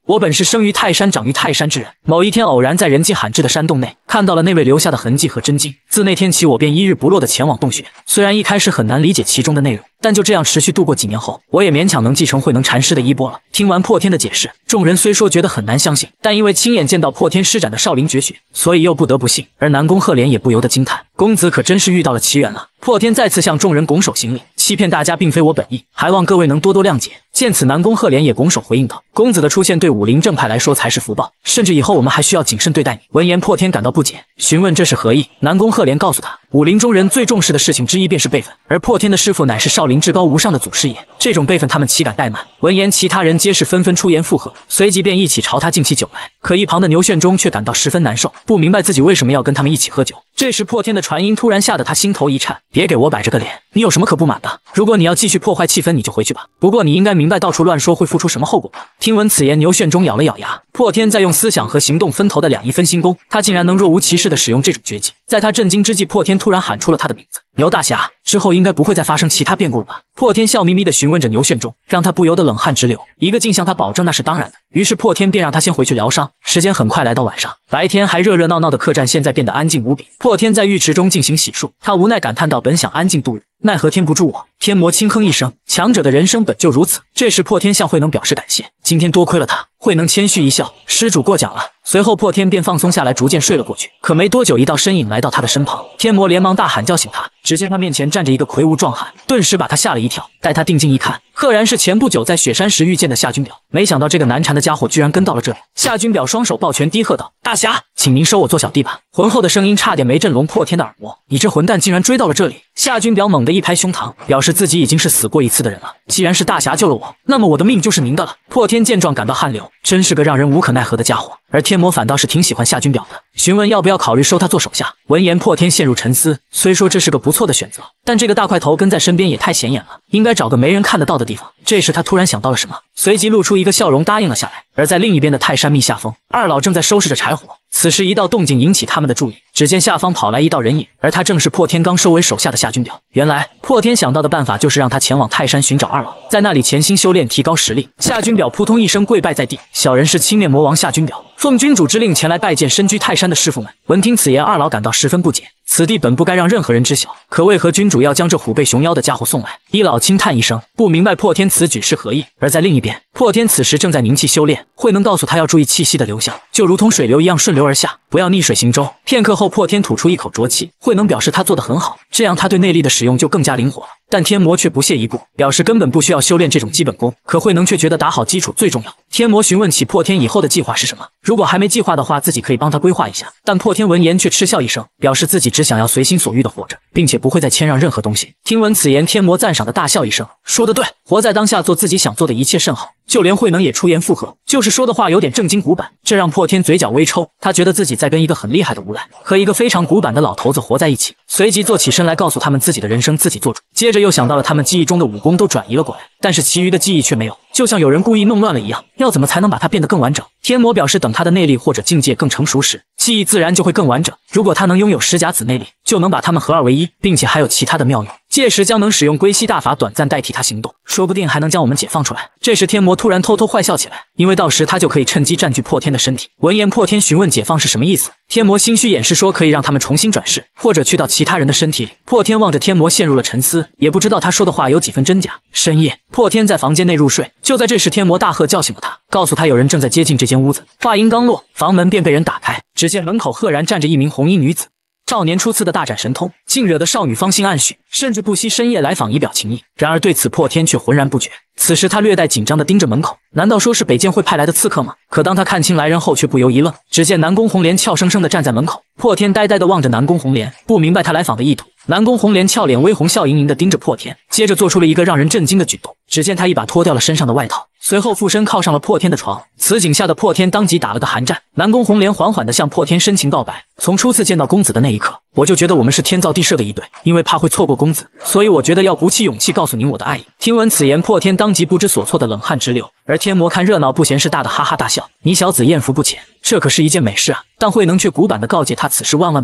我本是生于泰山长于泰山之人，某一天偶然在人迹罕至的山洞内看到了那位留下的痕迹和真经，自那天起我便一日不落的前往洞穴。虽然一开始很难理解其中的内容，但就这样持续度过几年后，我也勉强能继承慧能禅师的衣钵了。听完破天的解释，众人虽说觉得很难相信，但因为亲眼见到破天施展的少林绝学，所以又不得不信。而南宫鹤莲也不由得惊叹：公子可真是遇到了奇缘了。破天再次向众人拱手行礼，欺骗大家并非我本意，还望各位能多多谅解。见此，南宫鹤莲也拱手回应道：公子的出现对武林正派来说才是福报，甚至以后我们还需要谨慎对待你。闻言，破天感到不解，询问这是何意。南宫鹤莲告诉他，武林中人最重视的事情之一便是辈分，而破天的师傅乃是少林至高无上的祖师爷，这种辈分他们岂敢怠慢。闻言，其他人皆是纷纷出言附和，随即便一起朝他敬起酒来。可一旁的牛炫中却感到十分难受，不明白自己为什么要跟他们一起喝酒。这时破天的传音突然吓得他心头一颤，别给我摆着个脸，你有什么可不满的？如果你要继续破坏气氛，你就回去吧。不过你应该明白到处乱说会付出什么后果吧。听闻此言，牛炫中咬了咬牙。破天在用思想和行动分头的两仪分心功，他竟然能若无其事地使用这种绝技。在他震惊之际，破天突然喊出了他的名字：牛大侠。之后应该不会再发生其他变故了吧？破天笑眯眯地询问着牛炫中，让他不由得冷汗直流。一个劲向他保证那是当然的。于是破天便让他先回去疗伤。时间很快来到晚上，白天还热热闹闹的客栈现在变得安静无比。破天在浴池中进行洗漱，他无奈感叹道：本想安静度日，奈何天不助我。天魔轻哼一声，强者的人生本就如此。这时破天向慧能表示感谢，今天多亏了他。慧能谦虚一笑，施主过奖了。随后破天便放松下来，逐渐睡了过去。可没多久，一道身影来到他的身旁，天魔连忙大喊叫醒他。只见他面前站着一个魁梧壮汉，顿时把他吓了一跳。待他定睛一看，赫然是前不久在雪山时遇见的夏君表。没想到这个难缠的家伙居然跟到了这里。夏君表双手抱拳低喝道：大侠，请您收我做小弟吧。浑厚的声音差点没震聋破天的耳膜。你这混蛋竟然追到了这里！夏君表猛地一拍胸膛，表示自己已经是死过一次的人了。既然是大侠救了我，那么我的命就是您的了。破天见状感到汗流，真是个让人无可奈何的家伙。而天魔反倒是挺喜欢夏君表的，询问要不要考虑收他做手下。闻言，破天陷入沉思，虽说这是个不错的选择，但这个大块头跟在身边也太显眼了，应该找个没人看得到的地方。这时他突然想到了什么，随即露出一个笑容答应了下来。而在另一边的泰山密下峰，二老正在收拾着柴火。此时一道动静引起他们的注意，只见下方跑来一道人影，而他正是破天刚收为手下的夏君表。原来破天想到的办法就是让他前往泰山寻找二老，在那里潜心修炼，提高实力。夏君表扑通一声跪拜在地，小人是青面魔王夏君表，奉君主之令前来拜见身居泰山的师傅们。闻听此言，二老感到十分不解，此地本不该让任何人知晓，可为何君主要将这虎背熊腰的家伙送来？一老轻叹一声，不明白破天此举是何意。而在另一边，破天此时正在凝气修炼，慧能告诉他要注意气息的流向，就如同水流一样顺流而下，不要逆水行舟。片刻后，破天吐出一口浊气，慧能表示他做得很好，这样他对内力的使用就更加灵活了。但天魔却不屑一顾，表示根本不需要修炼这种基本功。可慧能却觉得打好基础最重要。天魔询问起破天以后的计划是什么，如果还没计划的话，自己可以帮他规划一下。但破天闻言却嗤笑一声，表示自己只想要随心所欲的活着，并且不会再谦让任何东西。听闻此言，天魔赞赏的大笑一声，说得对，活在当下，做自己想做的一切甚好。就连慧能也出言附和，就是说的话有点正经古板，这让破天嘴角微抽。他觉得自己在跟一个很厉害的无赖和一个非常古板的老头子活在一起，随即坐起身来告诉他们自己的人生自己做主。接着又想到了他们记忆中的武功都转移了过来，但是其余的记忆却没有，就像有人故意弄乱了一样。要怎么才能把它变得更完整？天魔表示等他的内力或者境界更成熟时，记忆自然就会更完整。如果他能拥有10甲子内力，就能把它们合二为一，并且还有其他的妙用，届时将能使用归西大法短暂代替他行动，说不定还能将我们解放出来。这时天魔突然偷偷坏笑起来，因为到时他就可以趁机占据破天的身体。闻言，破天询问解放是什么意思，天魔心虚掩饰说可以让他们重新转世，或者去到其他人的身体里。破天望着天魔陷入了沉思，也不知道他说的话有几分真假。深夜，破天在房间内入睡，就在这时，天魔大喝叫醒了他，告诉他有人正在接近这间屋子。话音刚落，房门便被人打开，只见门口赫然站着一名红衣女子。少年初次的大展神通，竟惹得少女芳心暗许，甚至不惜深夜来访以表情意。然而对此破天却浑然不觉。此时他略带紧张地盯着门口，难道说是北剑会派来的刺客吗？可当他看清来人后，却不由一愣。只见南宫红莲俏生生地站在门口，破天呆呆地望着南宫红莲，不明白他来访的意图。南宫红莲俏脸微红，笑盈盈地盯着破天，接着做出了一个让人震惊的举动。只见他一把脱掉了身上的外套，随后附身靠上了破天的床。此景吓得破天当即打了个寒战。南宫红莲缓缓地向破天深情告白：从初次见到公子的那一刻，我就觉得我们是天造地设的一对，因为怕会错过公子，所以我觉得要鼓起勇气告诉您我的爱意。听闻此言，破天当即不知所措的冷汗直流。而天魔看热闹不嫌事大的哈哈大笑：你小子艳福不浅，这可是一件美事啊！但慧能却古板地告诫他此事万万不可。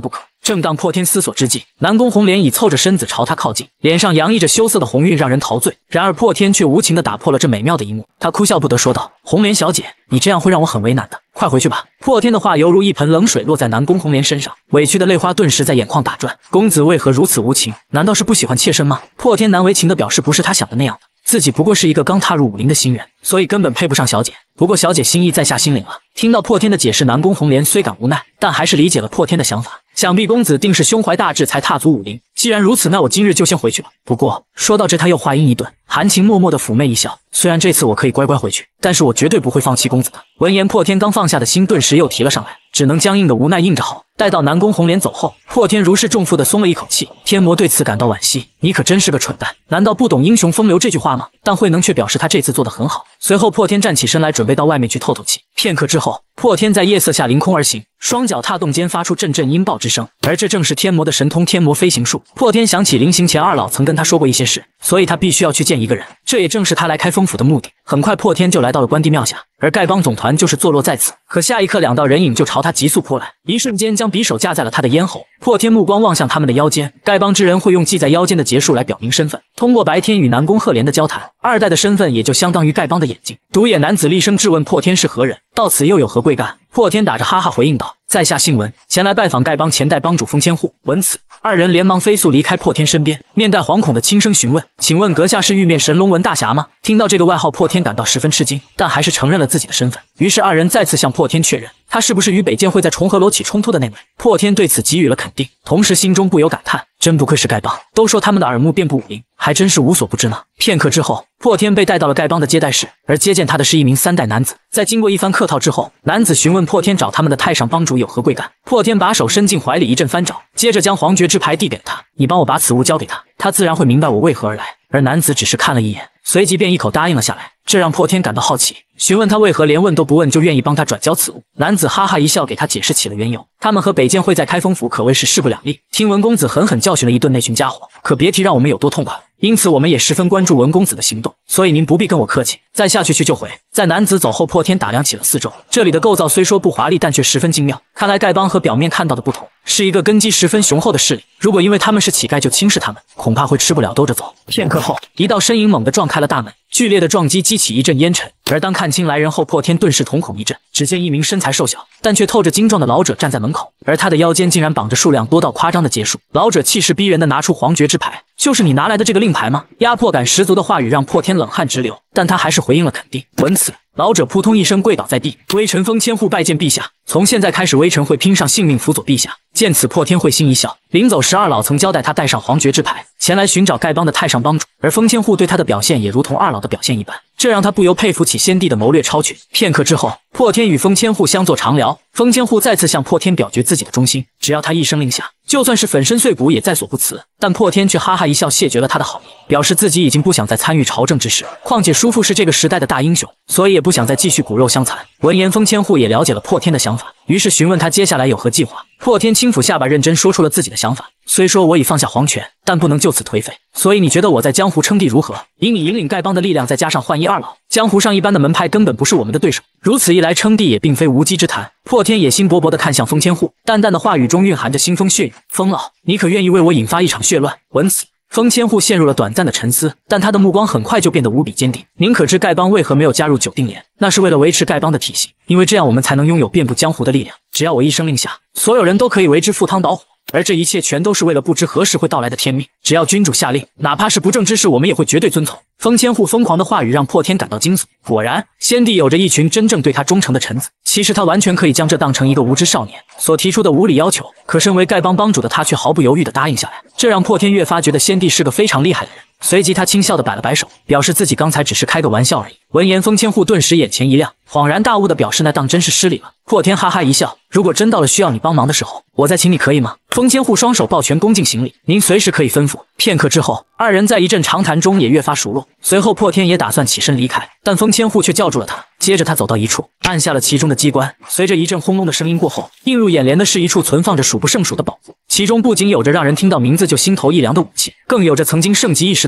正当破天思索之际，南宫红莲已凑着身子朝他靠近，脸上洋溢着羞涩的红晕，让人陶醉。然而破天却无情地打破了这美妙的一幕，他哭笑不得说道：“红莲小姐，你这样会让我很为难的，快回去吧。”破天的话犹如一盆冷水落在南宫红莲身上，委屈的泪花顿时在眼眶打转。公子为何如此无情？难道是不喜欢妾身吗？破天难为情地表示不是他想的那样的。自己不过是一个刚踏入武林的新人，所以根本配不上小姐。不过小姐心意在下心领了。听到破天的解释，南宫红莲虽感无奈，但还是理解了破天的想法。想必公子定是胸怀大志才踏足武林。既然如此，那我今日就先回去吧。不过说到这，他又话音一顿，含情脉脉的妩媚一笑。虽然这次我可以乖乖回去，但是我绝对不会放弃公子的。闻言，破天刚放下的心顿时又提了上来，只能僵硬的无奈应着好。待到南宫红莲走后，破天如释重负的松了一口气。天魔对此感到惋惜，你可真是个蠢蛋，难道不懂英雄风流这句话吗？但慧能却表示他这次做得很好。随后破天站起身来，准备到外面去透透气。片刻之后，破天在夜色下凌空而行，双脚踏动间发出阵阵音爆之声，而这正是天魔的神通天魔飞行术。破天想起临行前二老曾跟他说过一些事，所以他必须要去见一个人，这也正是他来开封府的目的。很快破天就来到了关帝庙下，而丐帮总团就是坐落在此。可下一刻，两道人影就朝他急速扑来，一瞬间将匕首架在了他的咽喉。破天目光望向他们的腰间，丐帮之人会用系在腰间的结束来表明身份。通过白天与南宫鹤莲的交谈，二代的身份也就相当于丐帮的眼睛。独眼男子厉声质问破天是何人，到此又有何贵干？破天打着哈哈回应道：“在下姓文，前来拜访丐帮前代帮主风千户。”闻此，二人连忙飞速离开破天身边，面带惶恐的轻声询问：“请问阁下是玉面神龙文大侠吗？”听到这个外号，破天感到十分吃惊，但还是承认了自己的身份。于是二人再次向破天确认，他是不是与北剑会在重河楼起冲突的那位。破天对此给予了肯定，同时心中不由感叹：真不愧是丐帮，都说他们的耳目遍布武林，还真是无所不知呢。片刻之后，破天被带到了丐帮的接待室，而接见他的是一名三代男子。在经过一番客套之后，男子询问破天找他们的太上帮主有何贵干。破天把手伸进怀里一阵翻找，接着将黄觉之牌递给了他：“你帮我把此物交给他，他自然会明白我为何而来。”而男子只是看了一眼，随即便一口答应了下来。这让破天感到好奇，询问他为何连问都不问就愿意帮他转交此物。男子哈哈一笑，给他解释起了缘由。他们和北剑会在开封府可谓是势不两立，听文公子狠狠教训了一顿那群家伙，可别提让我们有多痛快。因此我们也十分关注文公子的行动，所以您不必跟我客气，再下去就回。在男子走后，破天打量起了四周，这里的构造虽说不华丽，但却十分精妙。看来丐帮和表面看到的不同，是一个根基十分雄厚的势力。如果因为他们是乞丐就轻视他们，恐怕会吃不了兜着走。片刻后，一道身影猛地撞开了大门，剧烈的撞击激起一阵烟尘。而当看清来人后，破天顿时瞳孔一震，只见一名身材瘦小但却透着精壮的老者站在门口，而他的腰间竟然绑着数量多到夸张的结束。老者气势逼人的拿出黄觉之牌：“就是你拿来的这个令牌吗？”压迫感十足的话语让破天冷汗直流，但他还是回应了肯定。闻此，老者扑通一声跪倒在地：“微臣风千户拜见陛下，从现在开始，微臣会拼上性命辅佐陛下。”见此，破天会心一笑。临走时，二老曾交代他带上黄觉之牌，前来寻找丐帮的太上帮主，而风千户对他的表现也如同二老的表现一般，这让他不由佩服起先帝的谋略超群。片刻之后，破天与风千户相坐长聊，风千户再次向破天表决自己的忠心，只要他一声令下，就算是粉身碎骨也在所不辞。但破天却哈哈一笑，谢绝了他的好意，表示自己已经不想再参与朝政之事，况且叔父是这个时代的大英雄，所以也不想再继续骨肉相残。闻言，风千户也了解了破天的想法，于是询问他接下来有何计划。破天轻抚下巴，认真说出了自己的想法。虽说我已放下皇权，但不能就此颓废，所以你觉得我在江湖称帝如何？以你引领丐帮的力量，再加上幻一二老，江湖上一般的门派根本不是我们的对手，如此一来称帝也并非无稽之谈。破天野心勃勃地看向风千户，淡淡的话语中蕴含着腥风血雨。风老，你可愿意为我引发一场血乱？闻此，风千户陷入了短暂的沉思，但他的目光很快就变得无比坚定。您可知丐帮为何没有加入九定连？那是为了维持丐帮的体系，因为这样我们才能拥有遍布江湖的力量。只要我一声令下，所有人都可以为之赴汤蹈火，而这一切全都是为了不知何时会到来的天命。只要君主下令，哪怕是不正之事，我们也会绝对遵从。风千户疯狂的话语让破天感到惊悚。果然，先帝有着一群真正对他忠诚的臣子。其实他完全可以将这当成一个无知少年所提出的无理要求，可身为丐帮帮主的他却毫不犹豫地答应下来，这让破天越发觉得先帝是个非常厉害的人。随即他轻笑地摆了摆手，表示自己刚才只是开个玩笑而已。闻言，风千户顿时眼前一亮，恍然大悟地表示那当真是失礼了。破天哈哈一笑，如果真到了需要你帮忙的时候，我再请你可以吗？风千户双手抱拳恭敬行礼，您随时可以吩咐。片刻之后，二人在一阵长谈中也越发熟络。随后破天也打算起身离开，但风千户却叫住了他。接着他走到一处，按下了其中的机关，随着一阵轰隆的声音过后，映入眼帘的是一处存放着数不胜数的宝物，其中不仅有着让人听到名字就心头一凉的武器，更有着曾经盛极一时的宝物。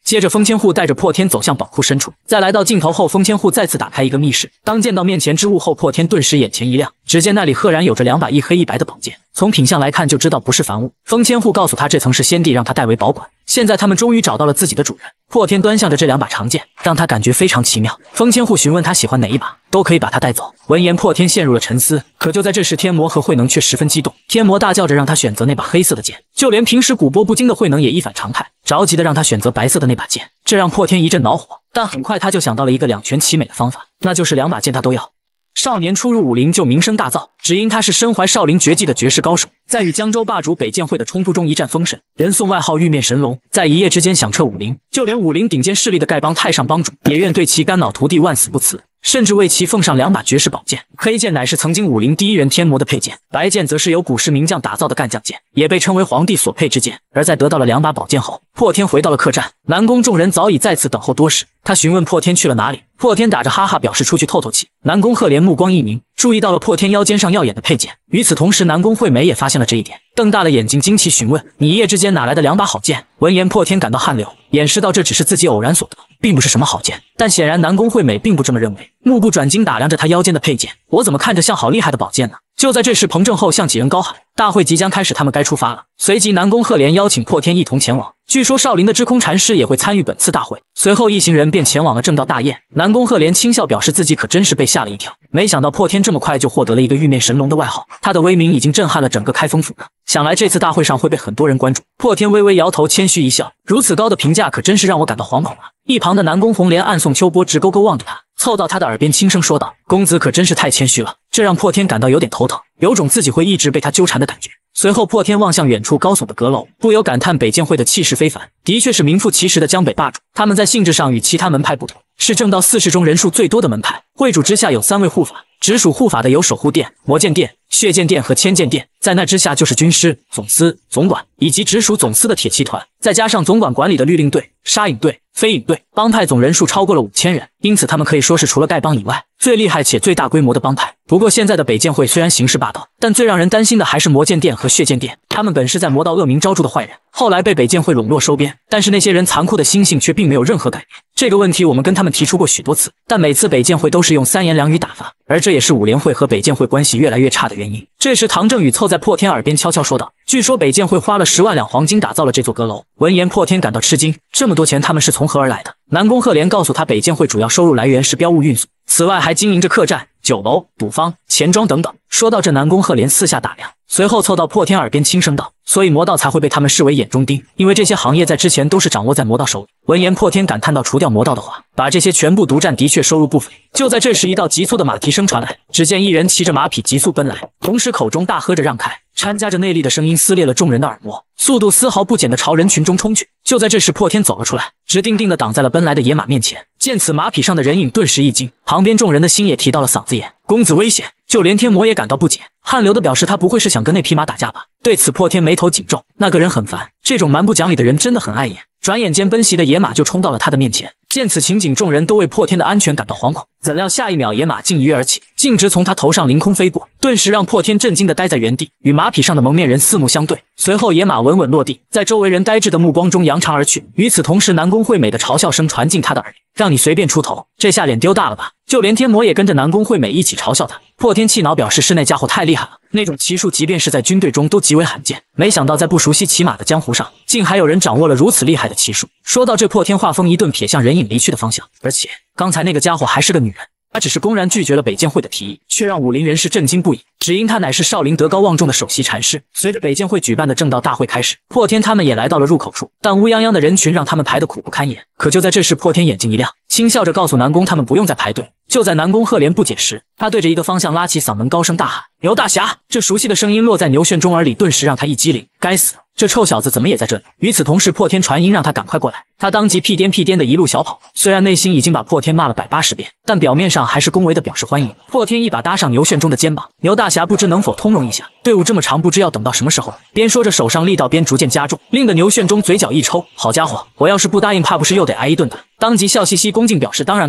接着风千户带着破天走向宝库深处，在来到尽头后，风千户再次打开一个密室。当见到面前之物后，破天顿时眼前一亮，只见那里赫然有着2把一黑一白的宝剑，从品相来看就知道不是凡物。风千户告诉他，这层是先帝让他代为保管。现在他们终于找到了自己的主人。破天端详着这2把长剑，让他感觉非常奇妙。风千户询问他喜欢哪一把，都可以把他带走。闻言，破天陷入了沉思。可就在这时，天魔和慧能却十分激动。天魔大叫着让他选择那把黑色的剑，就连平时古波不惊的慧能也一反常态，着急的让他选择白色的那把剑。这让破天一阵恼火，但很快他就想到了一个两全其美的方法，那就是2把剑他都要。少年初入武林就名声大噪，只因他是身怀少林绝技的绝世高手，在与江州霸主北剑会的冲突中一战封神，人送外号玉面神龙，在一夜之间响彻武林，就连武林顶尖势力的丐帮太上帮主也愿对其肝脑涂地，万死不辞，甚至为其奉上2把绝世宝剑。黑剑乃是曾经武林第一人天魔的佩剑，白剑则是由古时名将打造的干将剑，也被称为皇帝所佩之剑。而在得到了2把宝剑后，破天回到了客栈，南宫众人早已在此等候多时。他询问破天去了哪里，破天打着哈哈表示出去透透气。南宫鹤莲目光一凝，注意到了破天腰间上耀眼的佩剑。与此同时，南宫惠美也发现了这一点，瞪大了眼睛惊奇询问：“你一夜之间哪来的2把好剑？”闻言，破天感到汗流，掩饰到这只是自己偶然所得，并不是什么好剑。但显然南宫惠美并不这么认为，目不转睛打量着他腰间的佩剑：“我怎么看着像好厉害的宝剑呢？”就在这时，彭正厚向几人高喊：“大会即将开始，他们该出发了。”随即，南宫鹤莲邀请破天一同前往。据说少林的知空禅师也会参与本次大会。随后，一行人便前往了正道大宴。南宫鹤莲轻笑表示自己可真是被吓了一跳，没想到破天这么快就获得了一个玉面神龙的外号，他的威名已经震撼了整个开封府了。想来这次大会上会被很多人关注。破天微微摇头，谦虚一笑：“如此高的评价，可真是让我感到惶恐啊。”一旁的南宫红莲暗送秋波，直勾勾望着他，凑到他的耳边轻声说道：“公子可真是太谦虚了。”这让破天感到有点头疼，有种自己会一直被他纠缠的感觉。随后，破天望向远处高耸的阁楼，不由感叹北剑会的气势非凡，的确是名副其实的江北霸主。他们在性质上与其他门派不同，是正道4世中人数最多的门派。会主之下有3位护法，直属护法的有守护殿、魔剑殿、血剑殿和千剑殿，在那之下就是军师、总司、总管以及直属总司的铁骑团，再加上总管管理的律令队、杀影队、飞影队，帮派总人数超过了5000人，因此他们可以说是除了丐帮以外最厉害且最大规模的帮派。不过现在的北剑会虽然形势霸道，但最让人担心的还是魔剑殿和血剑殿。他们本是在魔道恶名昭著的坏人，后来被北剑会笼络收编，但是那些人残酷的心性却并没有任何改变。这个问题我们跟他们提出过许多次，但每次北剑会都是用3言2语打发，而这也是武联会和北剑会关系越来越差的原因。这时唐正宇凑在破天耳边悄悄说道：“据说北剑会花了10万两黄金打造了这座阁楼。”闻言，破天感到吃惊，这么多钱他们是从何而来的？南宫鹤莲告诉他，北剑会主要收入来源是镖物运送，此外还经营着客栈、酒楼、赌坊、钱庄等等。说到这，南宫鹤莲四下打量，随后凑到破天耳边轻声道：“所以魔道才会被他们视为眼中钉，因为这些行业在之前都是掌握在魔道手里。”闻言，破天感叹道：“除掉魔道的话，把这些全部独占，的确收入不菲。”就在这时，一道急促的马蹄声传来，只见一人骑着马匹急速奔来，同时口中大喝着让开，掺杂着内力的声音撕裂了众人的耳膜，速度丝毫不减地朝人群中冲去。就在这时，破天走了出来，直定定地挡在了奔来的野马面前。见此，马匹上的人影顿时一惊，旁边众人的心也提到了嗓子眼：“公子危险！”就连天魔也感到不解，汗流的表示他不会是想跟那匹马打架吧？对此，破天眉头紧皱，那个人很烦，这种蛮不讲理的人真的很碍眼。转眼间，奔袭的野马就冲到了他的面前。见此情景，众人都为破天的安全感到惶恐。怎料下一秒，野马竟一跃而起，径直从他头上凌空飞过，顿时让破天震惊地待在原地，与马匹上的蒙面人四目相对。随后，野马稳稳落地，在周围人呆滞的目光中扬长而去。与此同时，南宫惠美的嘲笑声传进他的耳里：“让你随便出头，这下脸丢大了吧？”就连天魔也跟着南宫惠美一起嘲笑他。破天气恼表示是那家伙太厉害了，那种骑术即便是在军队中都极为罕见。没想到在不熟悉骑马的江湖上，竟还有人掌握了如此厉害的骑术。说到这，破天话锋一顿，瞥向人影离去的方向。而且刚才那个家伙还是个女人，他只是公然拒绝了北剑会的提议，却让武林人士震惊不已。只因他乃是少林德高望重的首席禅师。随着北剑会举办的正道大会开始，破天他们也来到了入口处，但乌泱泱的人群让他们排得苦不堪言。可就在这时，破天眼睛一亮，轻笑着告诉南宫他们不用再排队。就在南宫鹤莲不解时，他对着一个方向拉起嗓门高声大喊：“牛大侠！”这熟悉的声音落在牛炫中耳里，顿时让他一激灵，该死，这臭小子怎么也在这里？与此同时，破天传音让他赶快过来。他当即屁颠屁颠的一路小跑，虽然内心已经把破天骂了180遍，但表面上还是恭维的表示欢迎。破天一把搭上牛炫中的肩膀：“牛大侠不知能否通融一下？队伍这么长，不知要等到什么时候？”边说着，手上力道边逐渐加重，令得牛炫中嘴角一抽：“好家伙，我要是不答应，怕不是又得挨一顿的。”当即笑嘻嘻恭敬表示：“当然可以。”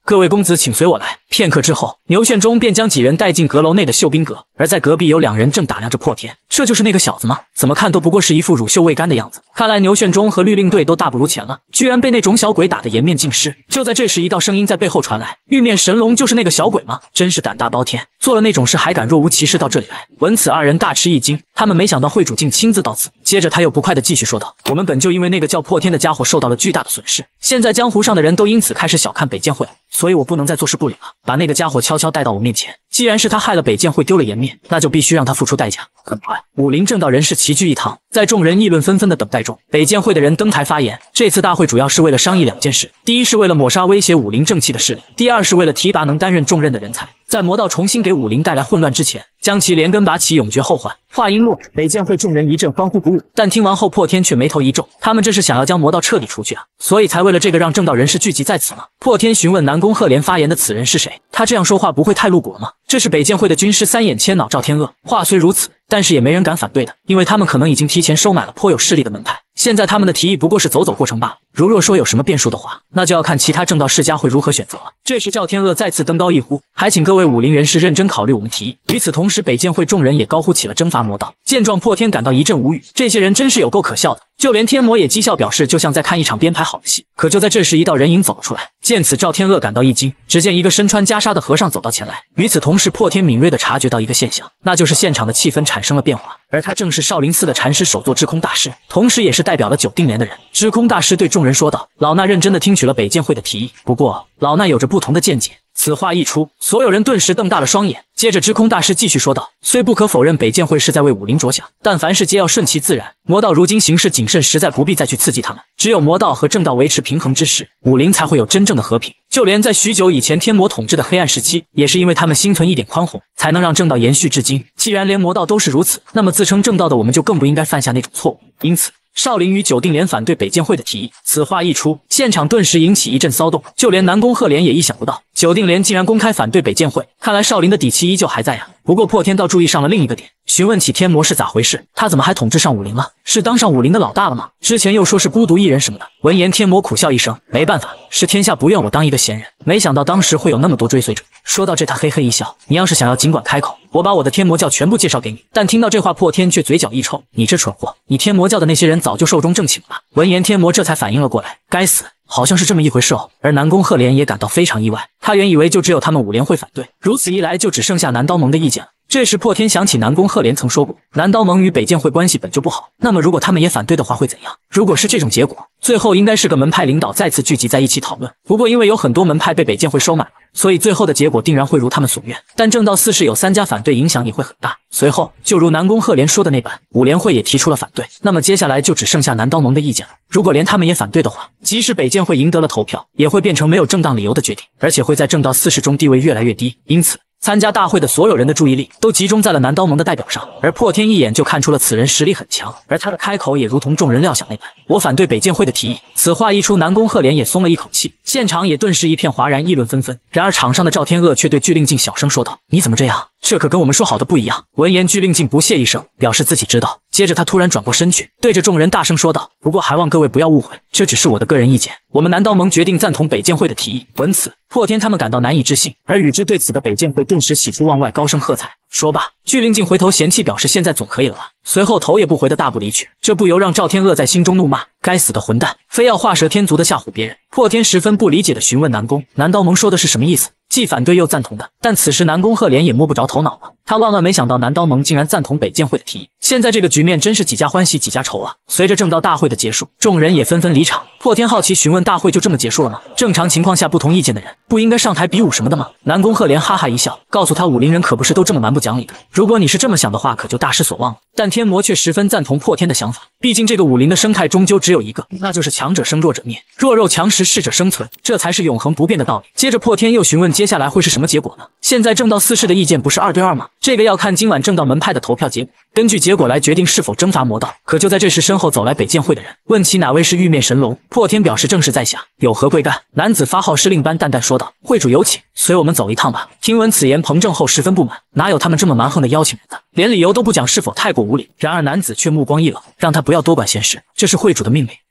各位公子，请随我来。片刻之后，牛炫中便将几人带进阁楼内的秀宾阁，而在隔壁有2人正打量着破天。这就是那个小子吗？怎么看都不过是一副乳臭未干的样子。看来牛炫中和律令队都大不如前了，居然被那种小鬼打得颜面尽失。就在这时，一道声音在背后传来：“玉面神龙就是那个小鬼吗？真是胆大包天，做了那种事还敢若无其事到这里来。”闻此，2人大吃一惊，他们没想到会主竟亲自到此。接着他又不快地继续说道：“我们本就因为那个叫破天的家伙受到了巨大的损失，现在江湖上的人都因此开始小看北剑会，所以我不能再坐视不理了，把那个家伙悄悄带到我面前。既然是他害了北剑会丢了颜面，那就必须让他付出代价。”很快，武林正道人士齐聚一堂，在众人议论纷纷的等待中，北剑会的人登台发言。这次大会主要是为了商议2件事：第一是为了抹杀威胁武林正气的势力；第二是为了提拔能担任重任的人才。在魔道重新给武林带来混乱之前，将其连根拔起，永绝后患。话音落止，北剑会众人一阵欢呼鼓舞，但听完后，破天却眉头一皱，他们这是想要将魔道彻底除去啊，所以才为了这个让正道人士聚集在此吗？破天询问南宫鹤莲发言的此人是谁，他这样说话不会太露骨了吗？这是北剑会的军师三眼千脑赵天恶。话虽如此，但是也没人敢反对的，因为他们可能已经提前收买了颇有势力的门派，现在他们的提议不过是走走过程罢了。如若说有什么变数的话，那就要看其他正道世家会如何选择了。这时赵天恶再次登高一呼，还请各位武林人士认真考虑我们提议。与此同时，北剑会众人也高呼起了征伐魔道。见状，破天感到一阵无语，这些人真是有够可笑的。就连天魔也讥笑表示，就像在看一场编排好的戏。可就在这时，一道人影走了出来。见此，赵天恶感到一惊，只见一个身穿袈裟的和尚走到前来。与此同时，破天敏锐地察觉到一个现象，那就是现场的气氛产生了变化，而他正是少林寺的禅师首座智空大师，同时也是代表了九定连的人。智空大师对众人说道：“老衲认真地听取了北剑会的提议，不过老衲有着不同的见解。”此话一出，所有人顿时瞪大了双眼。接着，知空大师继续说道：“虽不可否认北剑会是在为武林着想，但凡事皆要顺其自然。魔道如今行事谨慎，实在不必再去刺激他们。只有魔道和正道维持平衡之时，武林才会有真正的和平。就连在许久以前天魔统治的黑暗时期，也是因为他们心存一点宽宏，才能让正道延续至今。既然连魔道都是如此，那么自称正道的我们就更不应该犯下那种错误。因此，少林与九定连反对北剑会的提议。”此话一出，现场顿时引起一阵骚动，就连南宫鹤莲也意想不到，九定连竟然公开反对北剑会，看来少林的底气依旧还在呀。不过破天倒注意上了另一个点，询问起天魔是咋回事，他怎么还统治上武林了？是当上武林的老大了吗？之前又说是孤独一人什么的。闻言，天魔苦笑一声，没办法，是天下不愿我当一个闲人，没想到当时会有那么多追随者。说到这，他嘿嘿一笑，你要是想要尽管开口，我把我的天魔教全部介绍给你。但听到这话，破天却嘴角一抽，你这蠢货，你天魔教的那些人早就寿终正寝了吧？闻言，天魔这才反应了过来，该死，好像是这么一回事哦。而南宫鹤莲也感到非常意外，他原以为就只有他们武联会反对，如此一来就只剩下南刀盟的意见了。这时破天想起南宫鹤莲曾说过，南刀盟与北剑会关系本就不好，那么如果他们也反对的话会怎样？如果是这种结果，最后应该是个门派领导再次聚集在一起讨论。不过因为有很多门派被北剑会收买了，所以最后的结果定然会如他们所愿。但正道四世有3家反对，影响也会很大。随后就如南宫鹤莲说的那般，武联会也提出了反对，那么接下来就只剩下南刀盟的意见了。如果连他们也反对的话，即使北剑会赢得了投票，也会变成没有正当理由的决定，而且会在正道四世中地位越来越低。因此参加大会的所有人的注意力都集中在了南刀盟的代表上，而破天一眼就看出了此人实力很强，而他的开口也如同众人料想那般，我反对北剑会的提议。此话一出，南宫鹤莲也松了一口气，现场也顿时一片哗然，议论纷纷。然而场上的赵天恶却对巨令镜小声说道：“你怎么这样？这可跟我们说好的不一样。”闻言，巨令镜不屑一声，表示自己知道。接着他突然转过身去，对着众人大声说道：“不过还望各位不要误会，这只是我的个人意见，我们南刀盟决定赞同北剑会的提议。”闻此，破天他们感到难以置信，而与之对此的北剑会顿时喜出望外，高声喝彩。说罢，巨令镜回头嫌弃表示现在总可以了吧，随后头也不回的大步离去。这不由让赵天恶在心中怒骂：该死的混蛋，非要画蛇添足的吓唬别人。破天十分不理解的询问南宫：南刀盟说的是什么意思？既反对又赞同的。但此时南宫鹤莲也摸不着头脑了，他万万没想到南刀盟竟然赞同北剑会的提议。现在这个局面真是几家欢喜几家愁啊。随着正道大会的结束，众人也纷纷离场。破天好奇询问：大会就这么结束了吗？正常情况下，不同意见的人不应该上台比武什么的吗？南宫鹤莲哈哈一笑，告诉他武林人可不是都这么蛮不讲理的，如果你是这么想的话，可就大失所望了。但天魔却十分赞同破天的想法，毕竟这个武林的生态终究只有一个，那就是强者生弱者灭，弱肉强食，适者生存，这才是永恒不变的道理。接着破天又询问接下来会是什么结果呢？现在正道四世的意见不是2对2吗？这个要看今晚正道门派的投票结果，根据结果来决定是否征伐魔道。可就在这时，身后走来北剑会的人，问其哪位是玉面神龙。破天表示正是在下，有何贵干？男子发号施令般淡淡说道：“会主有请，随我们走一趟吧。”听闻此言，彭正后十分不满，哪有他们这么蛮横的邀请人的，连理由都不讲，是否太过无礼？然而男子却目光一冷，让他不要多管闲事，这是会主的命令，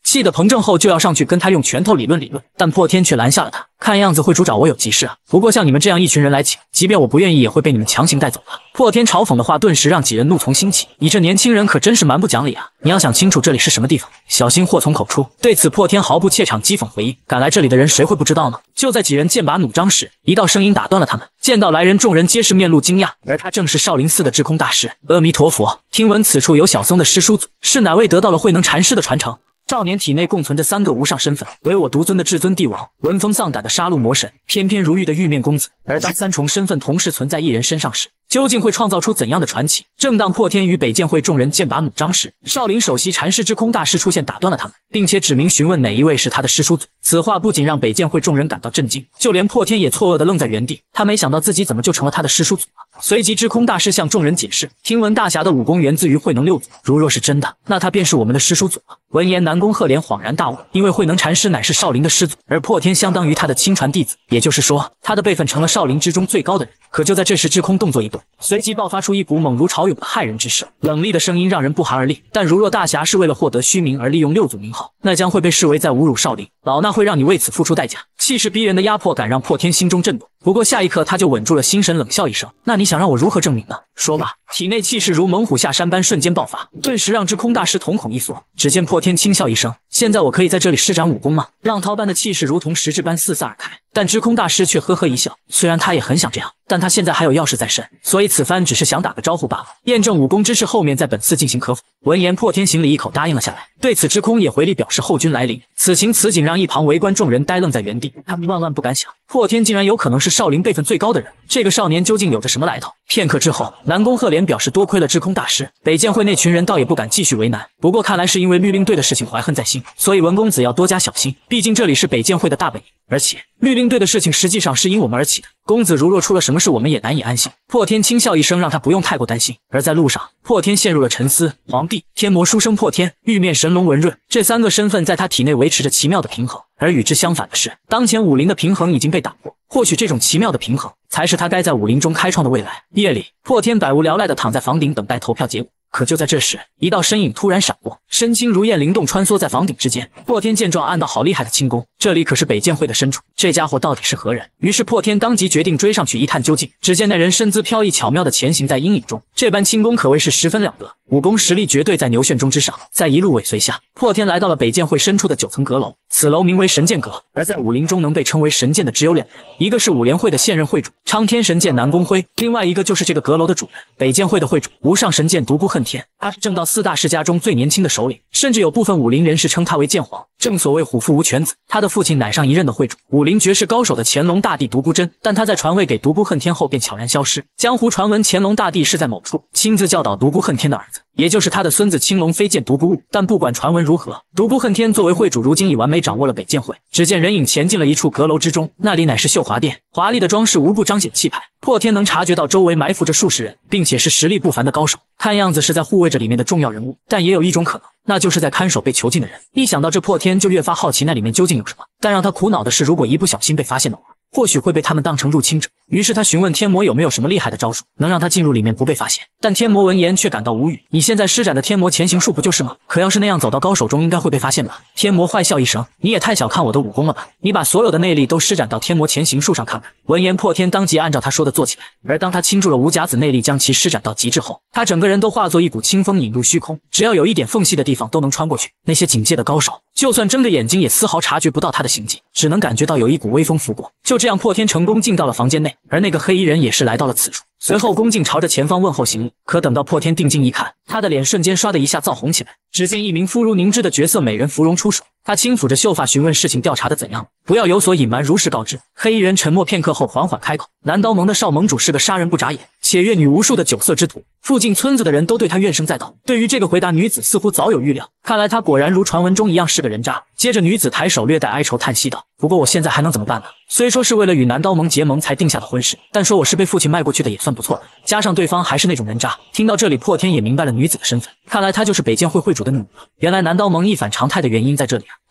气得彭正后就要上去跟他用拳头理论理论，但破天却拦下了他。看样子会主找我有急事啊，不过像你们这样一群人来请，即便我不愿意，也会被你们强行带走的。破天嘲讽的话顿时让几人怒从心起，你这年轻人可真是蛮不讲理啊！你要想清楚这里是什么地方，小心祸从口出。对此，破天毫不怯场讥讽回应：赶来这里的人谁会不知道呢？就在几人剑拔弩张时，一道声音打断了他们。见到来人，众人皆是面露惊讶，而他正是少林寺的智空大师。阿弥陀佛，听闻此处有小僧的师叔祖，是哪位得到了慧能禅师的传承？少年体内共存着3个无上身份，唯我独尊的至尊帝王，闻风丧胆的杀戮魔神，翩翩如玉的玉面公子。而当3重身份同时存在一人身上时，究竟会创造出怎样的传奇？正当破天与北剑会众人剑拔弩张时，少林首席禅师智空大师出现，打断了他们，并且指明询问哪一位是他的师叔祖。此话不仅让北剑会众人感到震惊，就连破天也错愕地愣在原地。他没想到自己怎么就成了他的师叔祖了。随即，智空大师向众人解释，听闻大侠的武功源自于慧能六祖，如若是真的，那他便是我们的师叔祖了。闻言，南宫鹤莲恍然大悟，因为慧能禅师乃是少林的师祖，而破天相当于他的亲传弟子，也就是说，他的辈分成了少林之中最高的人。可就在这时，智空动作一顿，随即爆发出一股猛如潮涌的骇人之势，冷厉的声音让人不寒而栗。但如若大侠是为了获得虚名而利用六祖名号，那将会被视为在侮辱少林，老衲会让你为此付出代价。气势逼人的压迫感让破天心中震动，不过下一刻他就稳住了心神，冷笑一声：那你想让我如何证明呢？说吧。体内气势如猛虎下山般瞬间爆发，顿时让智空大师瞳孔一缩。只见破天轻笑一声：现在我可以在这里施展武功吗？浪涛般的气势如同实质般四散而开，但智空大师却呵呵一笑，虽然他也很想这样，但他现在还有要事在身，所以此番只是想打个招呼罢了，验证武功之事后面在本次进行可否。闻言，破天行礼一口答应了下来。对此，智空也回礼表示后军来临。此情此景让一旁围观众人呆愣在原地，他们万万不敢想，破天竟然有可能是少林辈分最高的人，这个少年究竟有着什么来头？片刻之后，南宫鹤莲表示多亏了智空大师，北剑会那群人倒也不敢继续为难。不过看来是因为绿林队的事情怀恨在心，所以文公子要多加小心，毕竟这里是北剑会的大本营，而且绿林队的事情实际上是因我们而起的。公子如若出了什么事，我们也难以安心。破天轻笑一声，让他不用太过担心。而在路上，破天陷入了沉思。皇帝、天魔书生破天、玉面神龙文润，这3个身份在他体内维持着奇妙的平衡。而与之相反的是，当前武林的平衡已经被打破。或许这种奇妙的平衡，才是他该在武林中开创的未来。夜里，破天百无聊赖地躺在房顶等待投票结果。可就在这时，一道身影突然闪过，身轻如燕，灵动穿梭在房顶之间。破天见状，暗道好厉害的轻功，这里可是北剑会的深处，这家伙到底是何人？于是破天当即决定追上去一探究竟。只见那人身姿飘逸，巧妙地前行在阴影中，这般轻功可谓是十分了得，武功实力绝对在牛炫中之上。在一路尾随下，破天来到了北剑会深处的9层阁楼，此楼名为神剑阁。而在武林中能被称为神剑的只有2人，一个是武联会的现任会主苍天神剑南宫辉，另外一个就是这个阁楼的主人北剑会的会主无上神剑独孤恨天。他是正道4大世家中最年轻的首领，甚至有部分武林人士称他为剑皇。正所谓虎父无犬子，他的父亲乃上一任的会主武林绝世高手的乾隆大帝独孤真，但他在传位给独孤恨天后便悄然消失。江湖传闻乾隆大帝是在某处亲自教导独孤恨天的儿子，也就是他的孙子青龙飞剑独孤悟。但不管传闻如何，独孤恨天作为会主，如今已完美掌握了北剑会。只见人影前进了一处阁楼之中，那里乃是绣华殿，华丽的装饰无不彰显气派。破天能察觉到周围埋伏着数十人，并且是实力不凡的高手，看样子是在护卫着里面的重要人物。但也有一种可能，那就是在看守被囚禁的人。一想到这，破天就越发好奇那里面究竟有什么。但让他苦恼的是，如果一不小心被发现的话，或许会被他们当成入侵者。于是他询问天魔有没有什么厉害的招数，能让他进入里面不被发现。但天魔闻言却感到无语，你现在施展的天魔前行术不就是吗？可要是那样走到高手中，应该会被发现吧？天魔坏笑一声，你也太小看我的武功了吧，你把所有的内力都施展到天魔前行术上看看。闻言，破天当即按照他说的做起来。而当他倾注了无甲子内力将其施展到极致后，他整个人都化作一股清风引入虚空，只要有一点缝隙的地方都能穿过去。那些警戒的高手就算睁着眼睛也丝毫察觉不到他的行迹，只能感觉到有一股微风拂过。就这样，破天成功进到了房间内，而那个黑衣人也是来到了此处，随后恭敬朝着前方问候行礼。可等到破天定睛一看，他的脸瞬间唰的一下燥红起来。只见一名肤如凝脂的绝色美人芙蓉出手，他轻抚着秀发询问事情调查的怎样，不要有所隐瞒，如实告知。黑衣人沉默片刻后缓缓开口，南刀盟的少盟主是个杀人不眨眼且阅女无数的酒色之徒，附近村子的人都对他怨声载道。对于这个回答，女子似乎早有预料，看来他果然如传闻中一样是个人渣。接着女子抬手略带哀愁叹息道，不过我现在还能怎么办呢？虽说是为了与南刀盟结盟才定下的婚事，但说我是被父亲卖过去的也算不错的，加上对方还是那种人渣。听到这里，破天也明白了女子的身份，看来她就是北剑会会主的女儿。原来南刀盟一反常态的原因在这里啊。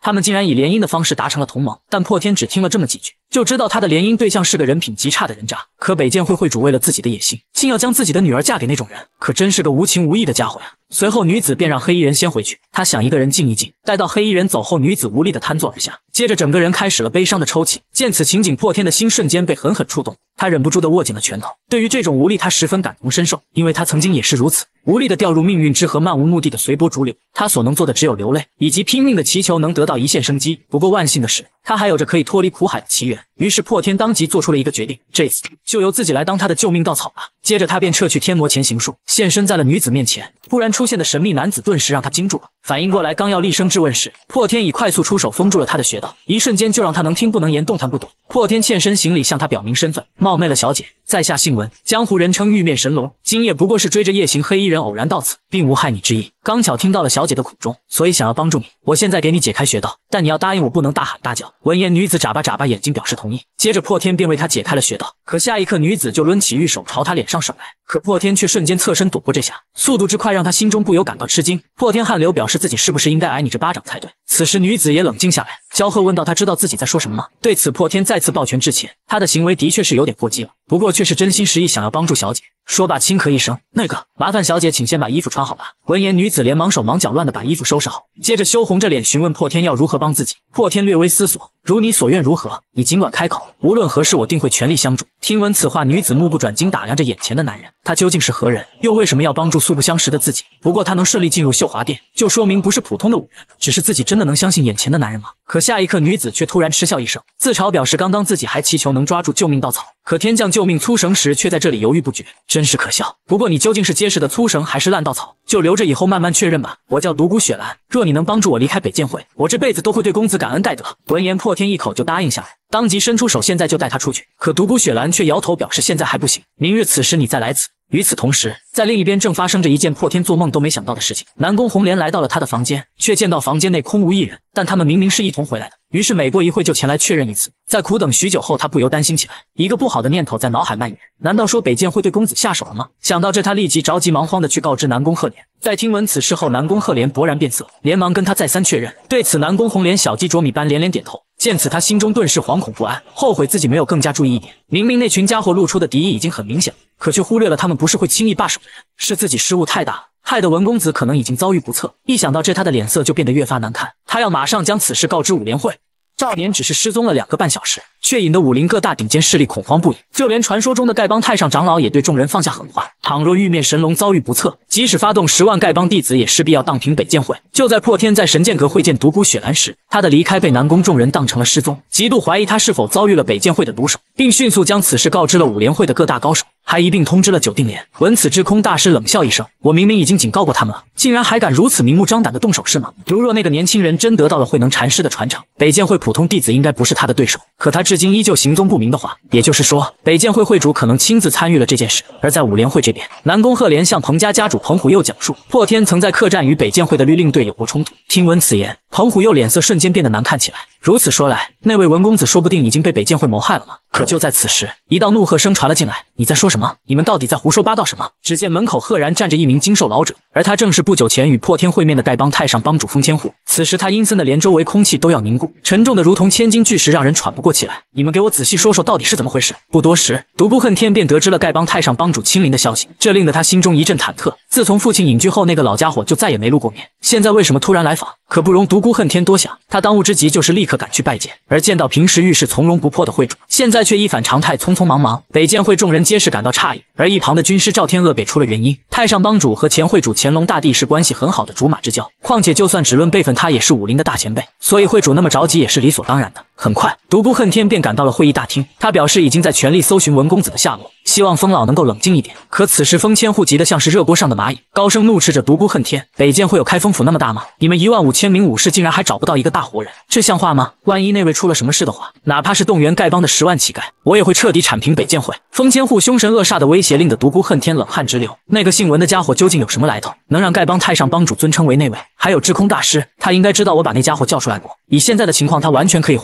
他们竟然以联姻的方式达成了同盟。但破天只听了这么几句，就知道他的联姻对象是个人品极差的人渣。可北剑会会主为了自己的野心，竟要将自己的女儿嫁给那种人，可真是个无情无义的家伙呀！随后女子便让黑衣人先回去，她想一个人静一静。待到黑衣人走后，女子无力地瘫坐而下，接着整个人开始了悲伤的抽泣。见此情景，破天的心瞬间被狠狠触动，他忍不住地握紧了拳头。对于这种无力，他十分感同身受，因为他曾经也是如此，无力地掉入命运之河，漫无目的地随波逐流。他所能做的只有流泪，以及拼命地祈求能得到一线生机。不过万幸的是，他还有着可以脱离苦海的祈愿。于是破天当即做出了一个决定，这次就由自己来当他的救命稻草吧。接着他便撤去天魔前行术，现身在了女子面前。突然出现的神秘男子顿时让他惊住了，反应过来刚要厉声质问时，破天以快速出手封住了他的穴道，一瞬间就让他能听不能言，动弹不得。破天欠身行礼，向他表明身份，冒昧了小姐，在下姓文，江湖人称玉面神龙，今夜不过是追着夜行黑衣人偶然到此，并无害你之意，刚巧听到了小姐的苦衷，所以想要帮助你。我现在给你解开穴道，但你要答应我不能大喊大叫。闻言，女子眨巴眼睛表示同意，接着破天便为她解开了穴道。可下一刻，女子就抡起玉手朝他脸上甩来，可破天却瞬间侧身躲过这下，速度之快让他心中不由感到吃惊。破天汗流，表示自己是不是应该挨你这巴掌才对。此时女子也冷静下来，娇喝问道：“他知道自己在说什么吗？”对此破天再次抱拳致歉，他的行为的确是有点过激了，不过却是真心实意想要帮助小姐。说罢轻咳一声：“那个，麻烦小姐请先把衣服穿好吧。”闻言，女子连忙手忙脚乱地把衣服收拾好，接着羞红着脸询问破天要如何帮自己。破天略微思索：“如你所愿如何？你尽管开口，无论何事我定会全力相助。”听闻此话，女子目不转睛打量着眼前的男人，他究竟是何人，又为什么要帮助素不相识的自己？不过他能顺利进入绣华殿，就说明不是普通的武人。只是自己真的能相信眼前的男人吗？可下一刻，女子却突然嗤笑一声，自嘲表示刚刚自己还祈求能抓住救命稻草，可天降救命粗绳时却在这里犹豫不决，真是可笑。不过你究竟是结实的粗绳还是烂稻草，就留着以后慢慢确认吧。我叫独孤雪兰，若你能帮助我离开北剑会，我这辈子都会对公子感恩戴德。闻言，破天一口就答应下来，当即伸出手，现在就带他出去。可独孤雪兰却摇头表示现在还不行，明日此时你再来此。与此同时，在另一边正发生着一件破天做梦都没想到的事情。南宫红莲来到了他的房间，却见到房间内空无一人，但他们明明是一同回来的。于是每过一会就前来确认一次。在苦等许久后，他不由担心起来，一个不好的念头在脑海蔓延。难道说北剑会对公子下手了吗？想到这，他立即着急忙慌地去告知南宫鹤莲。在听闻此事后，南宫鹤莲勃然变色，连忙跟他再三确认。对此，南宫红莲小鸡啄米般连连点头。见此，他心中顿时惶恐不安，后悔自己没有更加注意一点。明明那群家伙露出的敌意已经很明显了，可却忽略了他们不是会轻易罢手的人，是自己失误太大了，害得文公子可能已经遭遇不测。一想到这，他的脸色就变得越发难看。他要马上将此事告知武联会。少年只是失踪了2个半小时，却引得武林各大顶尖势力恐慌不已，就连传说中的丐帮太上长老也对众人放下狠话：倘若玉面神龙遭遇不测，即使发动10万丐帮弟子，也势必要荡平北剑会。就在破天在神剑阁会见独孤雪兰时，他的离开被南宫众人当成了失踪，极度怀疑他是否遭遇了北剑会的毒手，并迅速将此事告知了武联会的各大高手，还一并通知了九定连。闻此，知空大师冷笑一声：我明明已经警告过他们了，竟然还敢如此明目张胆的动手是吗？如若那个年轻人真得到了慧能禅师的传承，北剑会普通弟子应该不是他的对手。可他至今依旧行踪不明的话，也就是说，北剑会会主可能亲自参与了这件事。而在武联会这边，南宫鹤莲向彭家家主彭虎佑讲述，破天曾在客栈与北剑会的律令队有过冲突。听闻此言，彭虎佑脸色瞬间变得难看起来。如此说来，那位文公子说不定已经被北剑会谋害了吗？可就在此时，一道怒喝声传了进来：你在说什么？你们到底在胡说八道什么？只见门口赫然站着一名精瘦老者，而他正是不久前与破天会面的丐帮太上帮主风千户。此时他阴森的连周围空气都要凝固，沉重的如同千斤巨石，让人喘不过气来。你们给我仔细说说到底是怎么回事？不多时，独孤恨天便得知了丐帮太上帮主亲临的消息，这令得他心中一阵忐忑。自从父亲隐居后，那个老家伙就再也没露过面，现在为什么突然来访？可不容独孤恨天多想，他当务之急就是立刻赶去拜见。而见到平时遇事从容不迫的会主，现在却一反常态，匆匆忙忙。北剑会众人皆是感到诧异，而一旁的军师赵天恶给出了原因：太上帮主和前会主乾隆大帝是关系很好的竹马之交，况且就算只论辈分，他也是武林的大前辈，所以会主那么着急也是理所当然的。很快，独孤恨天便赶到了会议大厅，他表示已经在全力搜寻文公子的下落，希望风老能够冷静一点。可此时风千户急得像是热锅上的蚂蚁，高声怒斥着独孤恨天：北剑会有开封府那么大吗？你们15000名武士竟然还找不到一个大活人，这像话吗？万一那位出了什么事的话，哪怕是动员丐帮的10万乞丐，我也会彻底铲平北剑会。风千户凶神恶煞的威胁令得独孤恨天冷汗直流。那个姓文的家伙究竟有什么来头，能让丐帮太上帮主尊称为那位？还有智空大师，他应该知道我把那家伙叫出来过，以现在的情况，他完全可以怀疑我。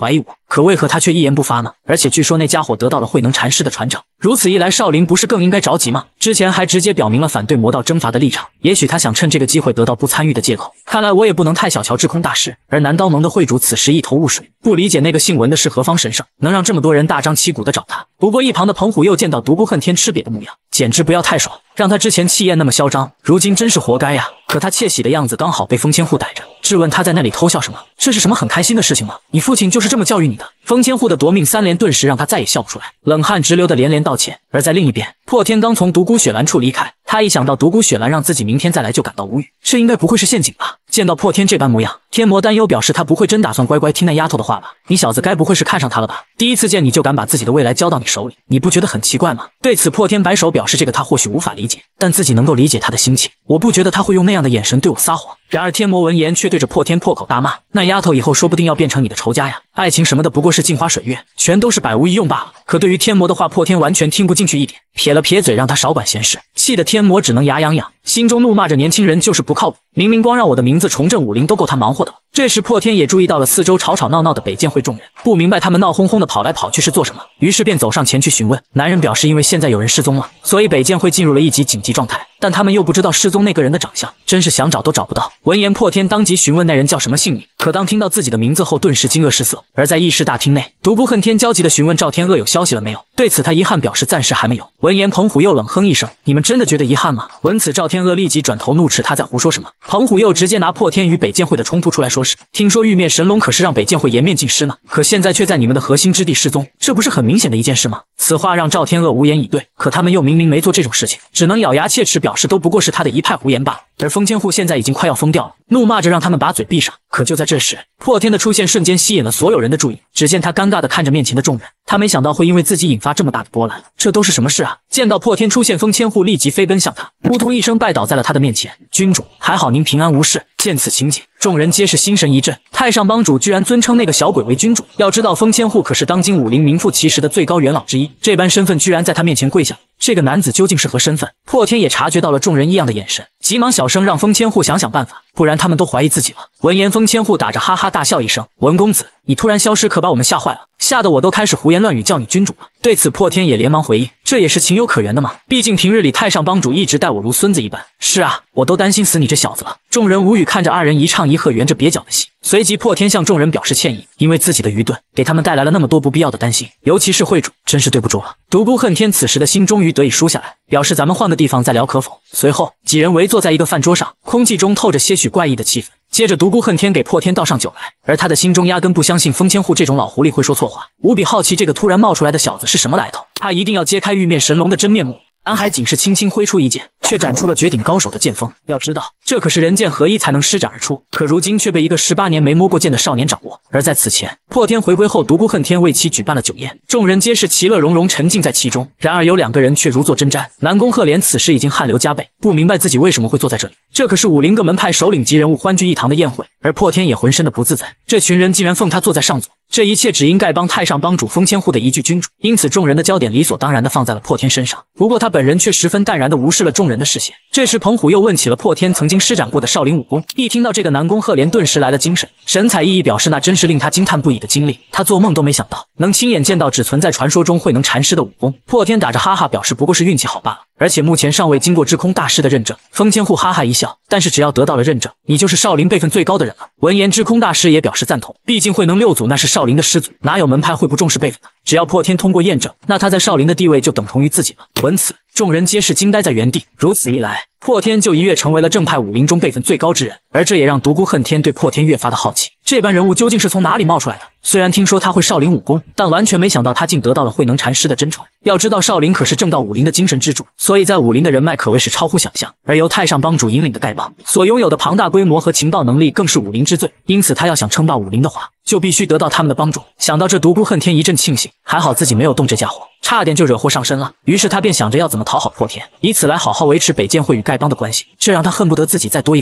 可为何他却一言不发呢？而且据说那家伙得到了慧能禅师的传承，如此一来，少林不是更应该着急吗？之前还直接表明了反对魔道征伐的立场，也许他想趁这个机会得到不参与的借口。看来我也不能太小瞧智空大师。而南刀盟的会主此时一头雾水，不理解那个姓文的是何方神圣，能让这么多人大张旗鼓的找他。不过一旁的彭虎又见到独孤恨天吃瘪的模样，简直不要太爽，让他之前气焰那么嚣张，如今真是活该呀。可他窃喜的样子刚好被风千户逮着，质问他在那里偷笑什么？这是什么很开心的事情吗？你父亲就是这么教育你的？风千户的夺命三连顿时让他再也笑不出来，冷汗直流的连连道歉。而在另一边，破天刚从独孤雪兰处离开，他一想到独孤雪兰让自己明天再来就感到无语，这应该不会是陷阱吧？见到破天这般模样，天魔担忧表示他不会真打算乖乖听那丫头的话吧？你小子该不会是看上她了吧？第一次见你就敢把自己的未来交到你手里，你不觉得很奇怪吗？对此破天摆手表示这个他或许无法理解，但自己能够理解他的心情。我不觉得他会用那样的眼神对我撒谎。然而天魔闻言却对着破天破口大骂，那丫头以后说不定要变成你的仇家呀，爱情什么的不过是镜花水月，全都是百无一用罢了。可对于天魔的话，破天完全听不进去一点，撇了撇嘴让他少管闲事，气得天魔只能牙痒痒，心中怒骂着年轻人就是不靠谱，明明光让我的名字重振武林都够他忙活的了。这时破天也注意到了四周吵吵闹闹的北剑会众人，不明白他们闹哄哄的跑来跑去是做什么，于是便走上前去询问。男人表示因为现在有人失踪了，所以北剑会进入了一级紧急状态，但他们又不知道失踪那个人的长相，真是想找都找不到。闻言破天当即询问那人叫什么姓名，可当听到自己的名字后顿时惊愕失色。而在议事大厅内，独孤恨天焦急地询问赵天恶有消息了没有，对此他遗憾表示暂时还没有。闻言彭虎又冷哼一声，你们真的觉得遗憾吗？闻此赵天恶立即转头怒斥他在胡说什么。彭虎又直接拿破天与北剑会的冲突出来说事，听说玉面神龙可是让北剑会颜面尽失呢，可现在却在你们的核心之地失踪，这不是很明显的一件事吗？此话让赵天恶无言以对，可他们又明明没做这种事情，只能咬牙切齿表示都不过是他的一派胡言罢了。而风千户现在已经快要疯掉了，怒骂着让他们把嘴闭上。可就在这时，破天的出现瞬间吸引了所有人的注意，只见他尴尬地看着面前的众人，他没想到会因为自己引发这么大的波澜，这都是什么事啊？见到破天出现，风千户立即飞奔向他，扑通一声拜倒在了他的面前。君主，还好您平安无事。见此情景，众人皆是心神一震，太上帮主居然尊称那个小鬼为君主。要知道风千户可是当今武林名副其实的最高元老之一，这般身份居然在他面前跪下，这个男子究竟是何身份？破天也察觉到了众人异样的眼神，急忙小声让风千户想想办法，不然他们都怀疑自己了。闻言风千户打着哈哈大笑一声，文公子，你突然消失可把我们吓坏了，吓得我都开始胡言乱语叫你君主了。对此破天也连忙回应，这也是情有可原的嘛，毕竟平日里太上帮主一直待我如孙子一般。是啊，我都担心死你这小子了。众人无语看着二人一唱一和圆着蹩脚的戏，随即破天向众人表示歉意，因为自己的愚钝给他们带来了那么多不必要的担心，尤其是会主，真是对不住了。独孤恨天此时的心终于得以舒下来，表示咱们换个地方再聊可否？随后几人围坐在一个饭桌上，空气中透着些许怪异的气氛。接着独孤恨天给破天倒上酒来，而他的心中压根不相信风千户这种老狐狸会说错话，无比好奇这个突然冒出来的小子是什么来头，他一定要揭开玉面神龙的真面目。南海仅是轻轻挥出一剑，却展出了绝顶高手的剑锋。要知道，这可是人剑合一才能施展而出，可如今却被一个18年没摸过剑的少年掌握。而在此前，破天回归后，独孤恨天为其举办了酒宴，众人皆是其乐融融，沉浸在其中。然而有2个人却如坐针毡。南宫鹤莲此时已经汗流浃背，不明白自己为什么会坐在这里。这可是武林各门派首领级人物欢聚一堂的宴会，而破天也浑身的不自在。这群人竟然奉他坐在上座，这一切只因丐帮太上帮主风千户的一句君主，因此众人的焦点理所当然的放在了破天身上。不过他本人却十分淡然的无视了众人的视线。这时彭虎又问起了破天曾经施展过的少林武功，一听到这个，南宫鹤莲顿时来了精神，神采奕奕表示那真是令他惊叹不已的经历，他做梦都没想到能亲眼见到只存在传说中慧能禅师的武功。破天打着哈哈表示不过是运气好罢了，而且目前尚未经过智空大师的认证。风千户哈哈一笑，但是只要得到了认证，你就是少林辈分最高的人了。闻言智空大师也表示赞同，毕竟慧能6祖那是少林的师祖，哪有门派会不重视辈分的？只要破天通过验证，那他在少林的地位就等同于自己了。闻此，众人皆是惊呆在原地。如此一来，破天就一跃成为了正派武林中辈分最高之人，而这也让独孤恨天对破天越发的好奇，这般人物究竟是从哪里冒出来的？虽然听说他会少林武功，但完全没想到他竟得到了慧能禅师的真传。要知道少林可是正道武林的精神支柱，所以在武林的人脉可谓是超乎想象，而由太上帮主引领的丐帮所拥有的庞大规模和情报能力更是武林之最，因此他要想称霸武林的话，就必须得到他们的帮助。想到这，独孤恨天一阵庆幸，还好自己没有动这家伙，差点就惹祸上身了。于是他便想着要怎么讨好破天，以此来好好维持北剑会与丐帮的关系，这让他恨不得自己再多一个女人。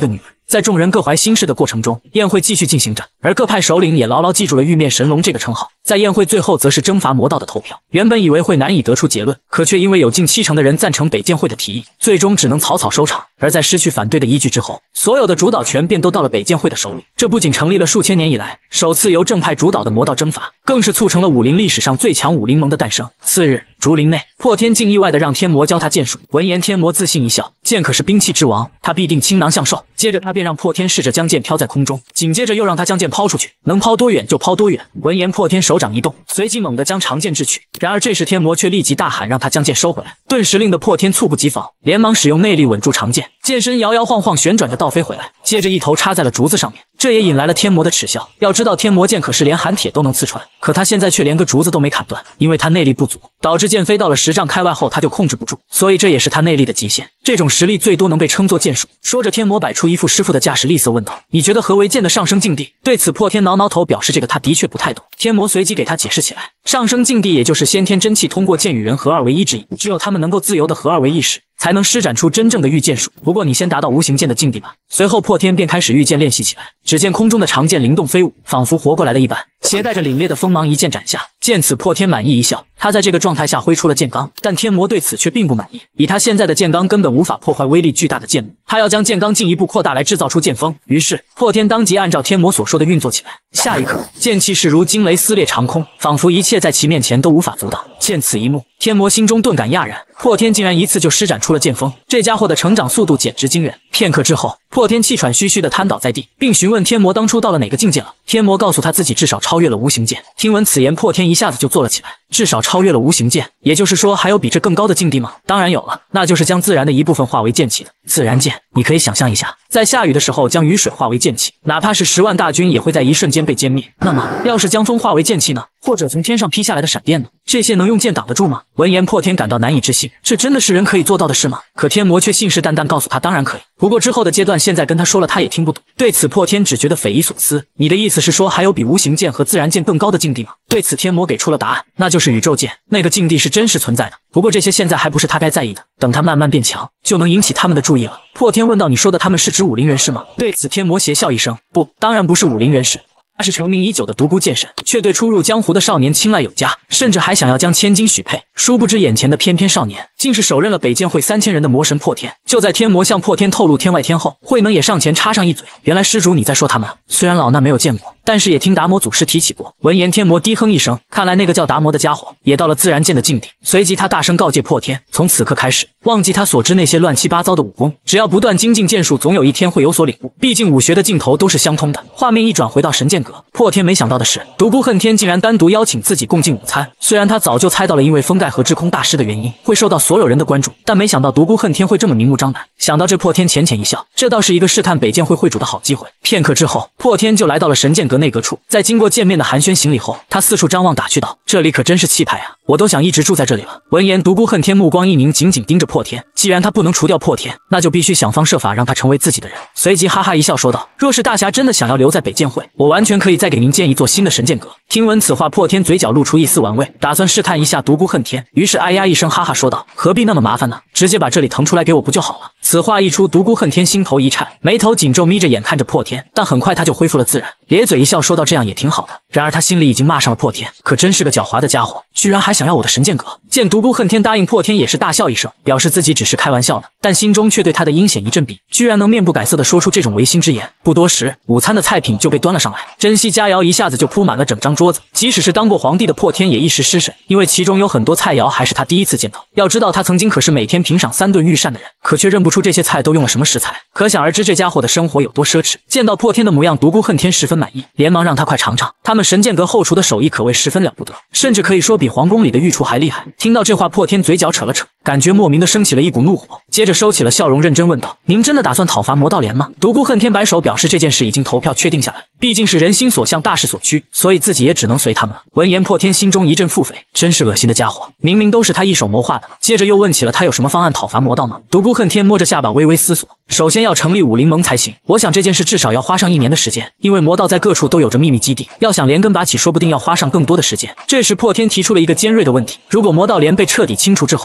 在众人各怀心事的过程中，宴会继续进行着，而各派首领也牢牢记住了玉面神龙这个称号。在宴会最后，则是征伐魔道的投票。原本以为会难以得出结论，可却因为有近70%的人赞成北剑会的提议，最终只能草草收场。而在失去反对的依据之后，所有的主导权便都到了北剑会的手里。这不仅成立了数千年以来首次由正派主导的魔道征伐，更是促成了武林历史上最强武林盟的诞生。次日，竹林内，破天竟意外地让天魔教他剑术。闻言，天魔自信一笑，剑可是兵器之王，他必定倾囊相授。接着他便让破天试着将剑飘在空中，紧接着又让他将剑抛出去，能抛多远就抛多远。闻言，破天手掌一动，随即猛地将长剑掷去。然而这时天魔却立即大喊让他将剑收回来，顿时令得破天猝不及防，连忙使用内力稳住长剑，剑身摇摇晃晃旋转着倒飞回来，接着一头插在了竹子上面。这也引来了天魔的耻笑。要知道天魔剑可是连寒铁都能刺穿，可他现在却连个竹子都没砍断，因为他内力不足，导致剑飞到了10丈开外后他就控制不住，所以这也是他内力的极限。这种实力最多能被称作剑术。说着，天魔摆出一副师傅的架势，厉色问道：“你觉得何为剑的上升境地？”对此，破天挠挠头，表示这个他的确不太懂。天魔随即给他解释起来：上升境地也就是先天真气通过剑与人合二为一之意，只有他们能够自由的合二为一时，才能施展出真正的御剑术。不过你先达到无形剑的境地吧。随后破天便开始御剑练习起来，只见空中的长剑灵动飞舞，仿佛活过来的一般，携带着凛冽的锋芒一剑斩下。见此，破天满意一笑，他在这个状态下挥出了剑罡，但天魔对此却并不满意。以他现在的剑罡根本无法破坏威力巨大的剑幕，他要将剑罡进一步扩大来制造出剑锋。于是破天当即按照天魔所说的运作起来。下一刻，剑气势如惊雷撕裂长空，仿佛一切在其面前都无法阻挡。见此一幕，天魔心中顿感讶然，破天竟然一次就施展出了剑锋，这家伙的成长速度简直惊人。片刻之后，破天气喘吁吁地瘫倒在地，并询问天魔当初到了哪个境界了。天魔告诉他自己至少超越了无形剑。听闻此言，破天一下子就坐了起来。至少超越了无形剑，也就是说还有比这更高的境地吗？当然有了，那就是将自然的一部分化为剑气的自然剑。你可以想象一下，在下雨的时候将雨水化为剑气，哪怕是10万大军也会在一瞬间被歼灭。那么要是将风化为剑气呢？或者从天上劈下来的闪电呢？这些能用剑挡得住吗？闻言，破天感到难以置信，这真的是人可以做到的事吗？可天魔却信誓旦旦告诉他当然可以。不过之后的阶段现在跟他说了他也听不懂。对此破天只觉得匪夷所思，你的意思是说还有比无形剑和自然剑更高的境地吗？对此天魔给出了答案，那就是宇宙剑，那个境地是真实存在的。不过这些现在还不是他该在意的，等他慢慢变强，就能引起他们的注意了。破天问道：“你说的他们是指武林人士吗？”对此天魔邪笑一声：“不，当然不是武林人士。”他是成名已久的独孤剑神，却对初入江湖的少年青睐有加，甚至还想要将千金许配。殊不知眼前的翩翩少年，竟是首任了北剑会3000人的魔神破天。就在天魔向破天透露天外天后，慧能也上前插上一嘴：“原来施主你在说他们。虽然老衲没有见过，但是也听达摩祖师提起过。”闻言，天魔低哼一声，看来那个叫达摩的家伙也到了自然剑的境地。随即他大声告诫破天，从此刻开始，忘记他所知那些乱七八糟的武功，只要不断精进剑术，总有一天会有所领悟。毕竟武学的尽头都是相通的。画面一转回到神剑阁，破天没想到的是，独孤恨天竟然单独邀请自己共进午餐。虽然他早就猜到了因为封盖和制空大师的原因会受到所有人的关注，但没想到独孤恨天会这么明目张胆。想到这，破天浅浅一笑，这倒是一个试探北剑会会主的好机会。片刻之后，破天就来到了神剑阁内阁处。在经过见面的寒暄行礼后，他四处张望打趣道：“这里可真是气派啊，我都想一直住在这里了。”闻言，独孤恨天目光一凝，紧紧盯着破天。既然他不能除掉破天，那就必须想方设法让他成为自己的人。随即哈哈一笑说道：“若是大侠真的想要留在北剑会，我完全可以再给您建一座新的神剑阁。”听闻此话，破天嘴角露出一丝玩味，打算试探一下独孤恨天，于是哎呀一声哈哈说道：“何必那么麻烦呢？直接把这里腾出来给我不就好了？”此话一出，独孤恨天心头一颤，眉头紧皱，眯着眼看着破天，但很快他就恢复了自然，咧嘴一笑说道：“这样也挺好的。”然而他心里已经骂上了破天，可真是个狡猾的家伙，居然还想要我的神剑阁。见独孤恨天答应，破天也是大笑一声，表示自己只是开玩笑的，但心中却对他的阴险一阵鄙，居然能面不改色地说出这种违心之言。不多时，午餐的菜品就被端了上来，珍稀佳肴一下子就铺满了整张桌子。即使是当过皇帝的破天也一时失神，因为其中有很多菜肴还是他第一次见到。要知道他曾经可是每天品赏3顿御膳的人，可却认不出这些菜都用了什么食材，可想而知这家伙的生活有多奢侈。见到破天的模样，独孤恨天十分满意，连忙让他快尝尝。他们神剑阁后厨的手艺可谓十分了不得，甚至可以说比皇宫里的御厨还厉害。听到这话，破天嘴角扯了扯，感觉莫名的升起了一股怒火，接着收起了笑容，认真问道：“您真的打算讨伐魔道连吗？”独孤恨天摆手表示这件事已经投票确定下来，毕竟是人心所向，大势所趋，所以自己也只能随他们了。闻言，破天心中一阵腹诽，真是恶心的家伙，明明都是他一手谋划的。接着又问起了他有什么方案讨伐魔道吗？独孤恨天摸着下巴微微思索，首先要成立武林盟才行，我想这件事至少要花上1年的时间，因为魔道在各处都有着秘密基地，要想连根拔起，说不定要花上更多的时间。这时破天提出了一个尖锐的问题：如果魔道连被彻底清除之后，武林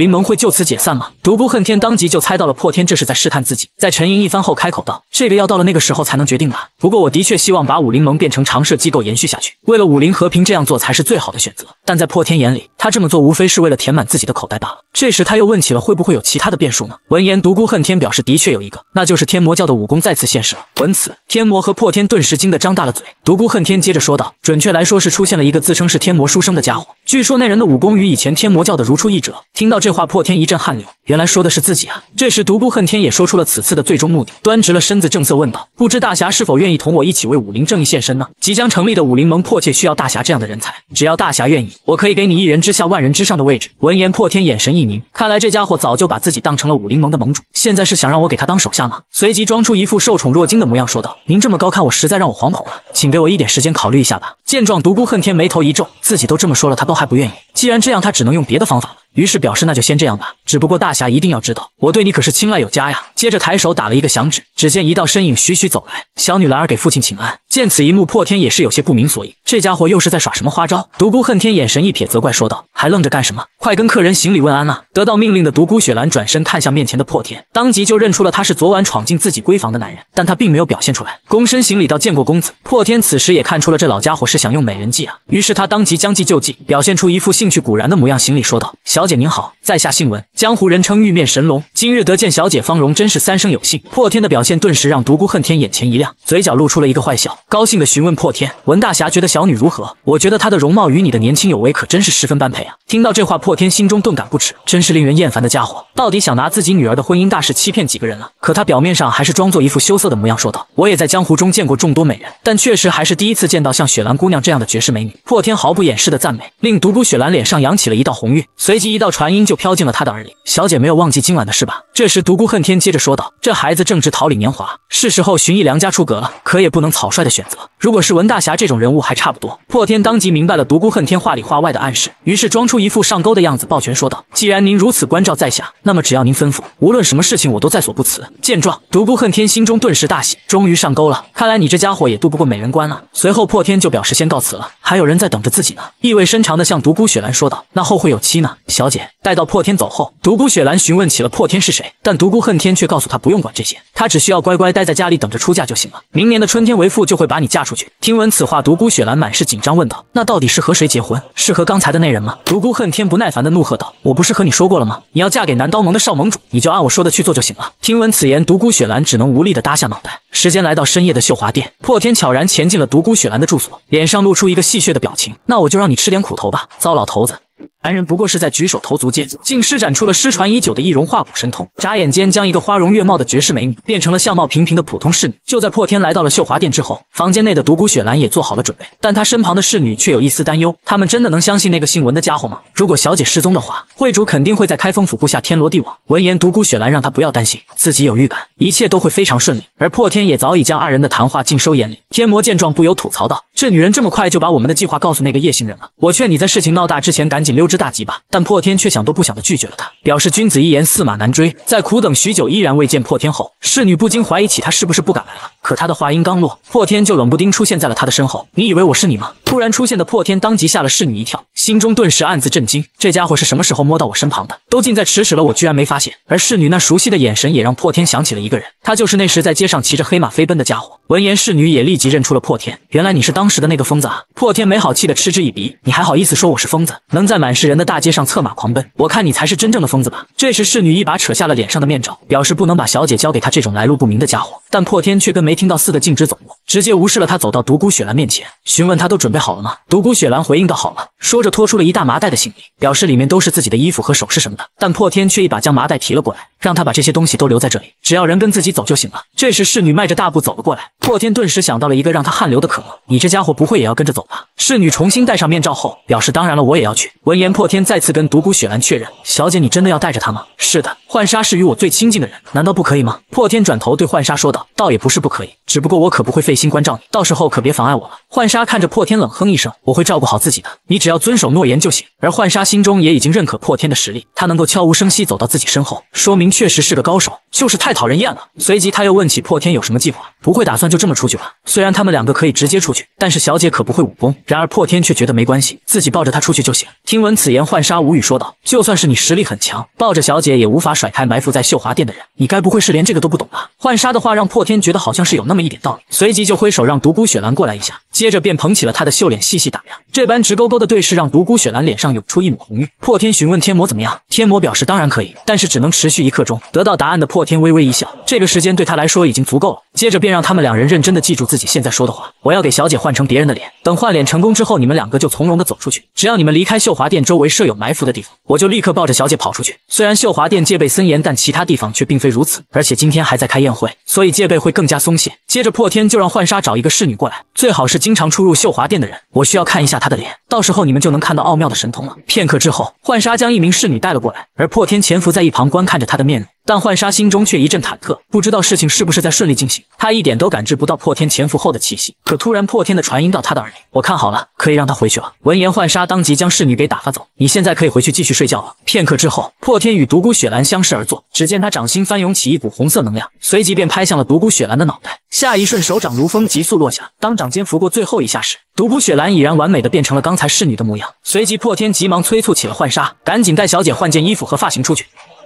灵盟会就此解散吗？独孤恨天当即就猜到了破天这是在试探自己，在沉吟一番后开口道：“这个要到了那个时候才能决定吧。不过我的确希望把武灵盟变成常设机构延续下去，为了武林和平，这样做才是最好的选择。但在破天眼里，他这么做无非是为了填满自己的口袋罢了。”这时他又问起了会不会有其他的变数呢？闻言，独孤恨天表示的确有一个，那就是天魔教的武功再次现世了。闻此，天魔和破天顿时惊得张大了嘴。独孤恨天接着说道：“准确来说是出现了一个自称是天魔书生的家伙，据说那人的武功与以前天魔教的如出一辙。”听到这话，破天一阵汗流，原来说的是自己啊！这时独孤恨天也说出了此次的最终目的，端直了身子，正色问道：“不知大侠是否愿意同我一起为武林正义献身呢？即将成立的武林盟迫切需要大侠这样的人才，只要大侠愿意，我可以给你一人之下万人之上的位置。”闻言，破天眼神一凝，看来这家伙早就把自己当成了武林盟的盟主，现在是想让我给他当手下吗？随即装出一副受宠若惊的模样，说道：“您这么高看我，实在让我惶恐了，请给我一点时间考虑一下吧。”见状，独孤恨天眉头一皱，自己都这么说了，他都还不愿意，既然这样，他只能用别的方法了。于是表示那就先这样吧，只不过大侠一定要知道，我对你可是青睐有加呀。接着抬手打了一个响指，只见一道身影徐徐走来，小女兰儿给父亲请安。见此一幕，破天也是有些不明所以，这家伙又是在耍什么花招？独孤恨天眼神一瞥，责怪说道：“还愣着干什么？快跟客人行礼问安啊！”得到命令的独孤雪兰转身看向面前的破天，当即就认出了他是昨晚闯进自己闺房的男人，但他并没有表现出来，躬身行礼道：“见过公子。”破天此时也看出了这老家伙是想用美人计啊，于是他当即将计就计，表现出一副兴趣古然的模样，行礼说道：“小姐您好，在下姓文，江湖人称玉面神龙，今日得见小姐芳容，真是三生有幸。”破天的表现顿时让独孤恨天眼前一亮，嘴角露出了一个坏笑，高兴的询问破天：“文大侠觉得小女如何？我觉得她的容貌与你的年轻有为可真是十分般配啊。”听到这话，破天心中顿感不耻，真是令人厌烦的家伙，到底想拿自己女儿的婚姻大事欺骗几个人了？可他表面上还是装作一副羞涩的模样，说道：“我也在江湖中见过众多美人，但确实还是第一次见到像雪兰姑娘这样的绝世美女。”破天毫不掩饰的赞美，令独孤雪兰脸上扬起了一道红晕，随即一道传音就飘进了他的耳里：“小姐没有忘记今晚的事吧？”这时独孤恨天接着说道：“这孩子正值桃李年华，是时候寻一良家出阁了，可也不能草率的选择。如果是文大侠这种人物还差不多。”破天当即明白了独孤恨天话里话外的暗示，于是装出一副上钩的样子，抱拳说道：“既然您如此关照在下，那么只要您吩咐，无论什么事情我都在所不辞。”见状，独孤恨天心中顿时大喜，终于上钩了，看来你这家伙也渡不过美人关了。随后破天就表示先告辞了，还有人在等着自己呢，意味深长地向独孤雪兰说道：“那后会有期呢，小姐。”待到破天走后，独孤雪兰询问起了破天是谁，但独孤恨天却告诉他不用管这些，他只需要乖乖待在家里等着出嫁就行了，明年的春天为父就会把你嫁出去。听闻此话，独孤雪兰满是紧张问道：“那到底是和谁结婚？是和刚才的那人吗？”独孤恨天不耐烦地怒喝道：“我不是和你说过了吗？你要嫁给南刀盟的少盟主，你就按我说的去做就行了。”听闻此言，独孤雪兰只能无力地耷下脑袋。时间来到深夜的绣华殿，破天悄然潜进了独孤雪兰的住所，脸上露出一个戏谑的表情：“那我就让你吃点苦头吧，糟老头子！”男人不过是在举手投足间，竟施展出了失传已久的易容化骨神通，眨眼间将一个花容月貌的绝世美女变成了相貌平平的普通侍女。就在破天来到了绣华殿之后，房间内的独孤雪兰也做好了准备，但她身旁的侍女却有一丝担忧：他们真的能相信那个姓文的家伙吗？如果小姐失踪的话，会主肯定会在开封府布下天罗地网。闻言，独孤雪兰让她不要担心，自己有预感，一切都会非常顺利。而破天也早已将二人的谈话尽收眼里。天魔见状不由吐槽道：“这女人这么快就把我们的计划告诉那个叶姓人了，我劝你在事情闹大之前赶紧溜之大吉吧。”但破天却想都不想地拒绝了他，表示君子一言驷马难追。在苦等许久依然未见破天后，侍女不禁怀疑起他是不是不敢来了。可他的话音刚落，破天就冷不丁出现在了他的身后。你以为我是你吗？突然出现的破天当即吓了侍女一跳，心中顿时暗自震惊，这家伙是什么时候摸到我身旁的？都近在咫尺了，我居然没发现。而侍女那熟悉的眼神也让破天想起了一个人，他就是那时在街上骑着黑马飞奔的家伙。闻言，侍女也立即认出了破天，原来你是当时的那个疯子啊！破天没好气的嗤之以鼻，你还好意思说我是疯子？能在满是人的大街上策马狂奔，我看你才是真正的疯子吧！这时侍女一把扯下了脸上的面罩，表示不能把小姐交给他这种来路不明的家伙。但破天却跟没听到似的径直走过，直接无视了他，走到独孤雪兰面前，询问他都准备好了吗？独孤雪兰回应道好了，说着拖出了一大麻袋的行李，表示里面都是自己的衣服和首饰什么的。但破天却一把将麻袋提了过来，让他把这些东西都留在这里，只要人跟自己走就行了。这时侍女迈着大步走了过来，破天顿时想到了一个让他汗流的可能，你这家伙不会也要跟着走吧？侍女重新戴上面罩后，表示当然了，我也要去。闻言，破天再次跟独孤雪兰确认，小姐你真的要带着他吗？是的，浣纱是与我最亲近的人，难道不可以吗？破天转头对浣纱说道，倒也不是不可以，只不过我可不会费心关照你，到时候可别妨碍我了。浣纱看着破天冷哼一声，我会照顾好自己的，你只要遵守诺言就行。而浣纱心中也已经认可破天的实力，他能够悄无声息走到自己身后，说明确实是个高手，就是太讨人厌了。随即他又问起破天有什么计划，不会打算就这么出去吧？虽然他们两个可以直接出去，但是小姐可不会武功。然而破天却觉得没关系，自己抱着她出去就行。 听闻此言，浣纱无语说道：“就算是你实力很强，抱着小姐也无法甩开埋伏在绣华殿的人，你该不会是连这个都不懂吧？”浣纱的话让破天觉得好像是有那么一点道理，随即就挥手让独孤雪兰过来一下，接着便捧起了她的秀脸细细打量。这般直勾勾的对视让独孤雪兰脸上涌出一抹红晕。破天询问天魔怎么样，天魔表示当然可以，但是只能持续1刻钟。得到答案的破天微微一笑，这个时间对他来说已经足够了。接着便让他们两人认真的记住自己现在说的话，我要给小姐换成别人的脸，等换脸成功之后，你们两个就从容的走出去。只要你们离开绣华殿周围设有埋伏的地方，我就立刻抱着小姐跑出去。虽然绣华殿戒备森严，但其他地方却并非如此，而且今天还在开宴会，所以戒备会更加松懈。接着破天就让浣纱找一个侍女过来，最好是经常出入绣华殿的人，我需要看一下她的脸，到时候你们就能看到奥妙的神通了。片刻之后，浣纱将一名侍女带了过来，而破天潜伏在一旁观看着她的面容。但浣纱心中却一阵忐忑，不知道事情是不是在顺利进行。她一点都感知不到破天潜伏后的气息，可突然破天的传音到她的耳里：“我看好了，可以让她回去了。”闻言，浣纱当即将侍女给打发走：“你现在可以回去继续睡觉了。”片刻之后，破天与独孤雪兰相视而坐，只见他掌心翻涌起一股红色能量，随即便拍向了独孤雪兰的脑袋。下一瞬，手掌如风急速落下，当掌间拂过最后一下时，独孤雪兰已然完美的变成了刚才侍女的模样。随即破天急忙催促起了浣纱：“赶紧带小姐换件衣服和发型出去。”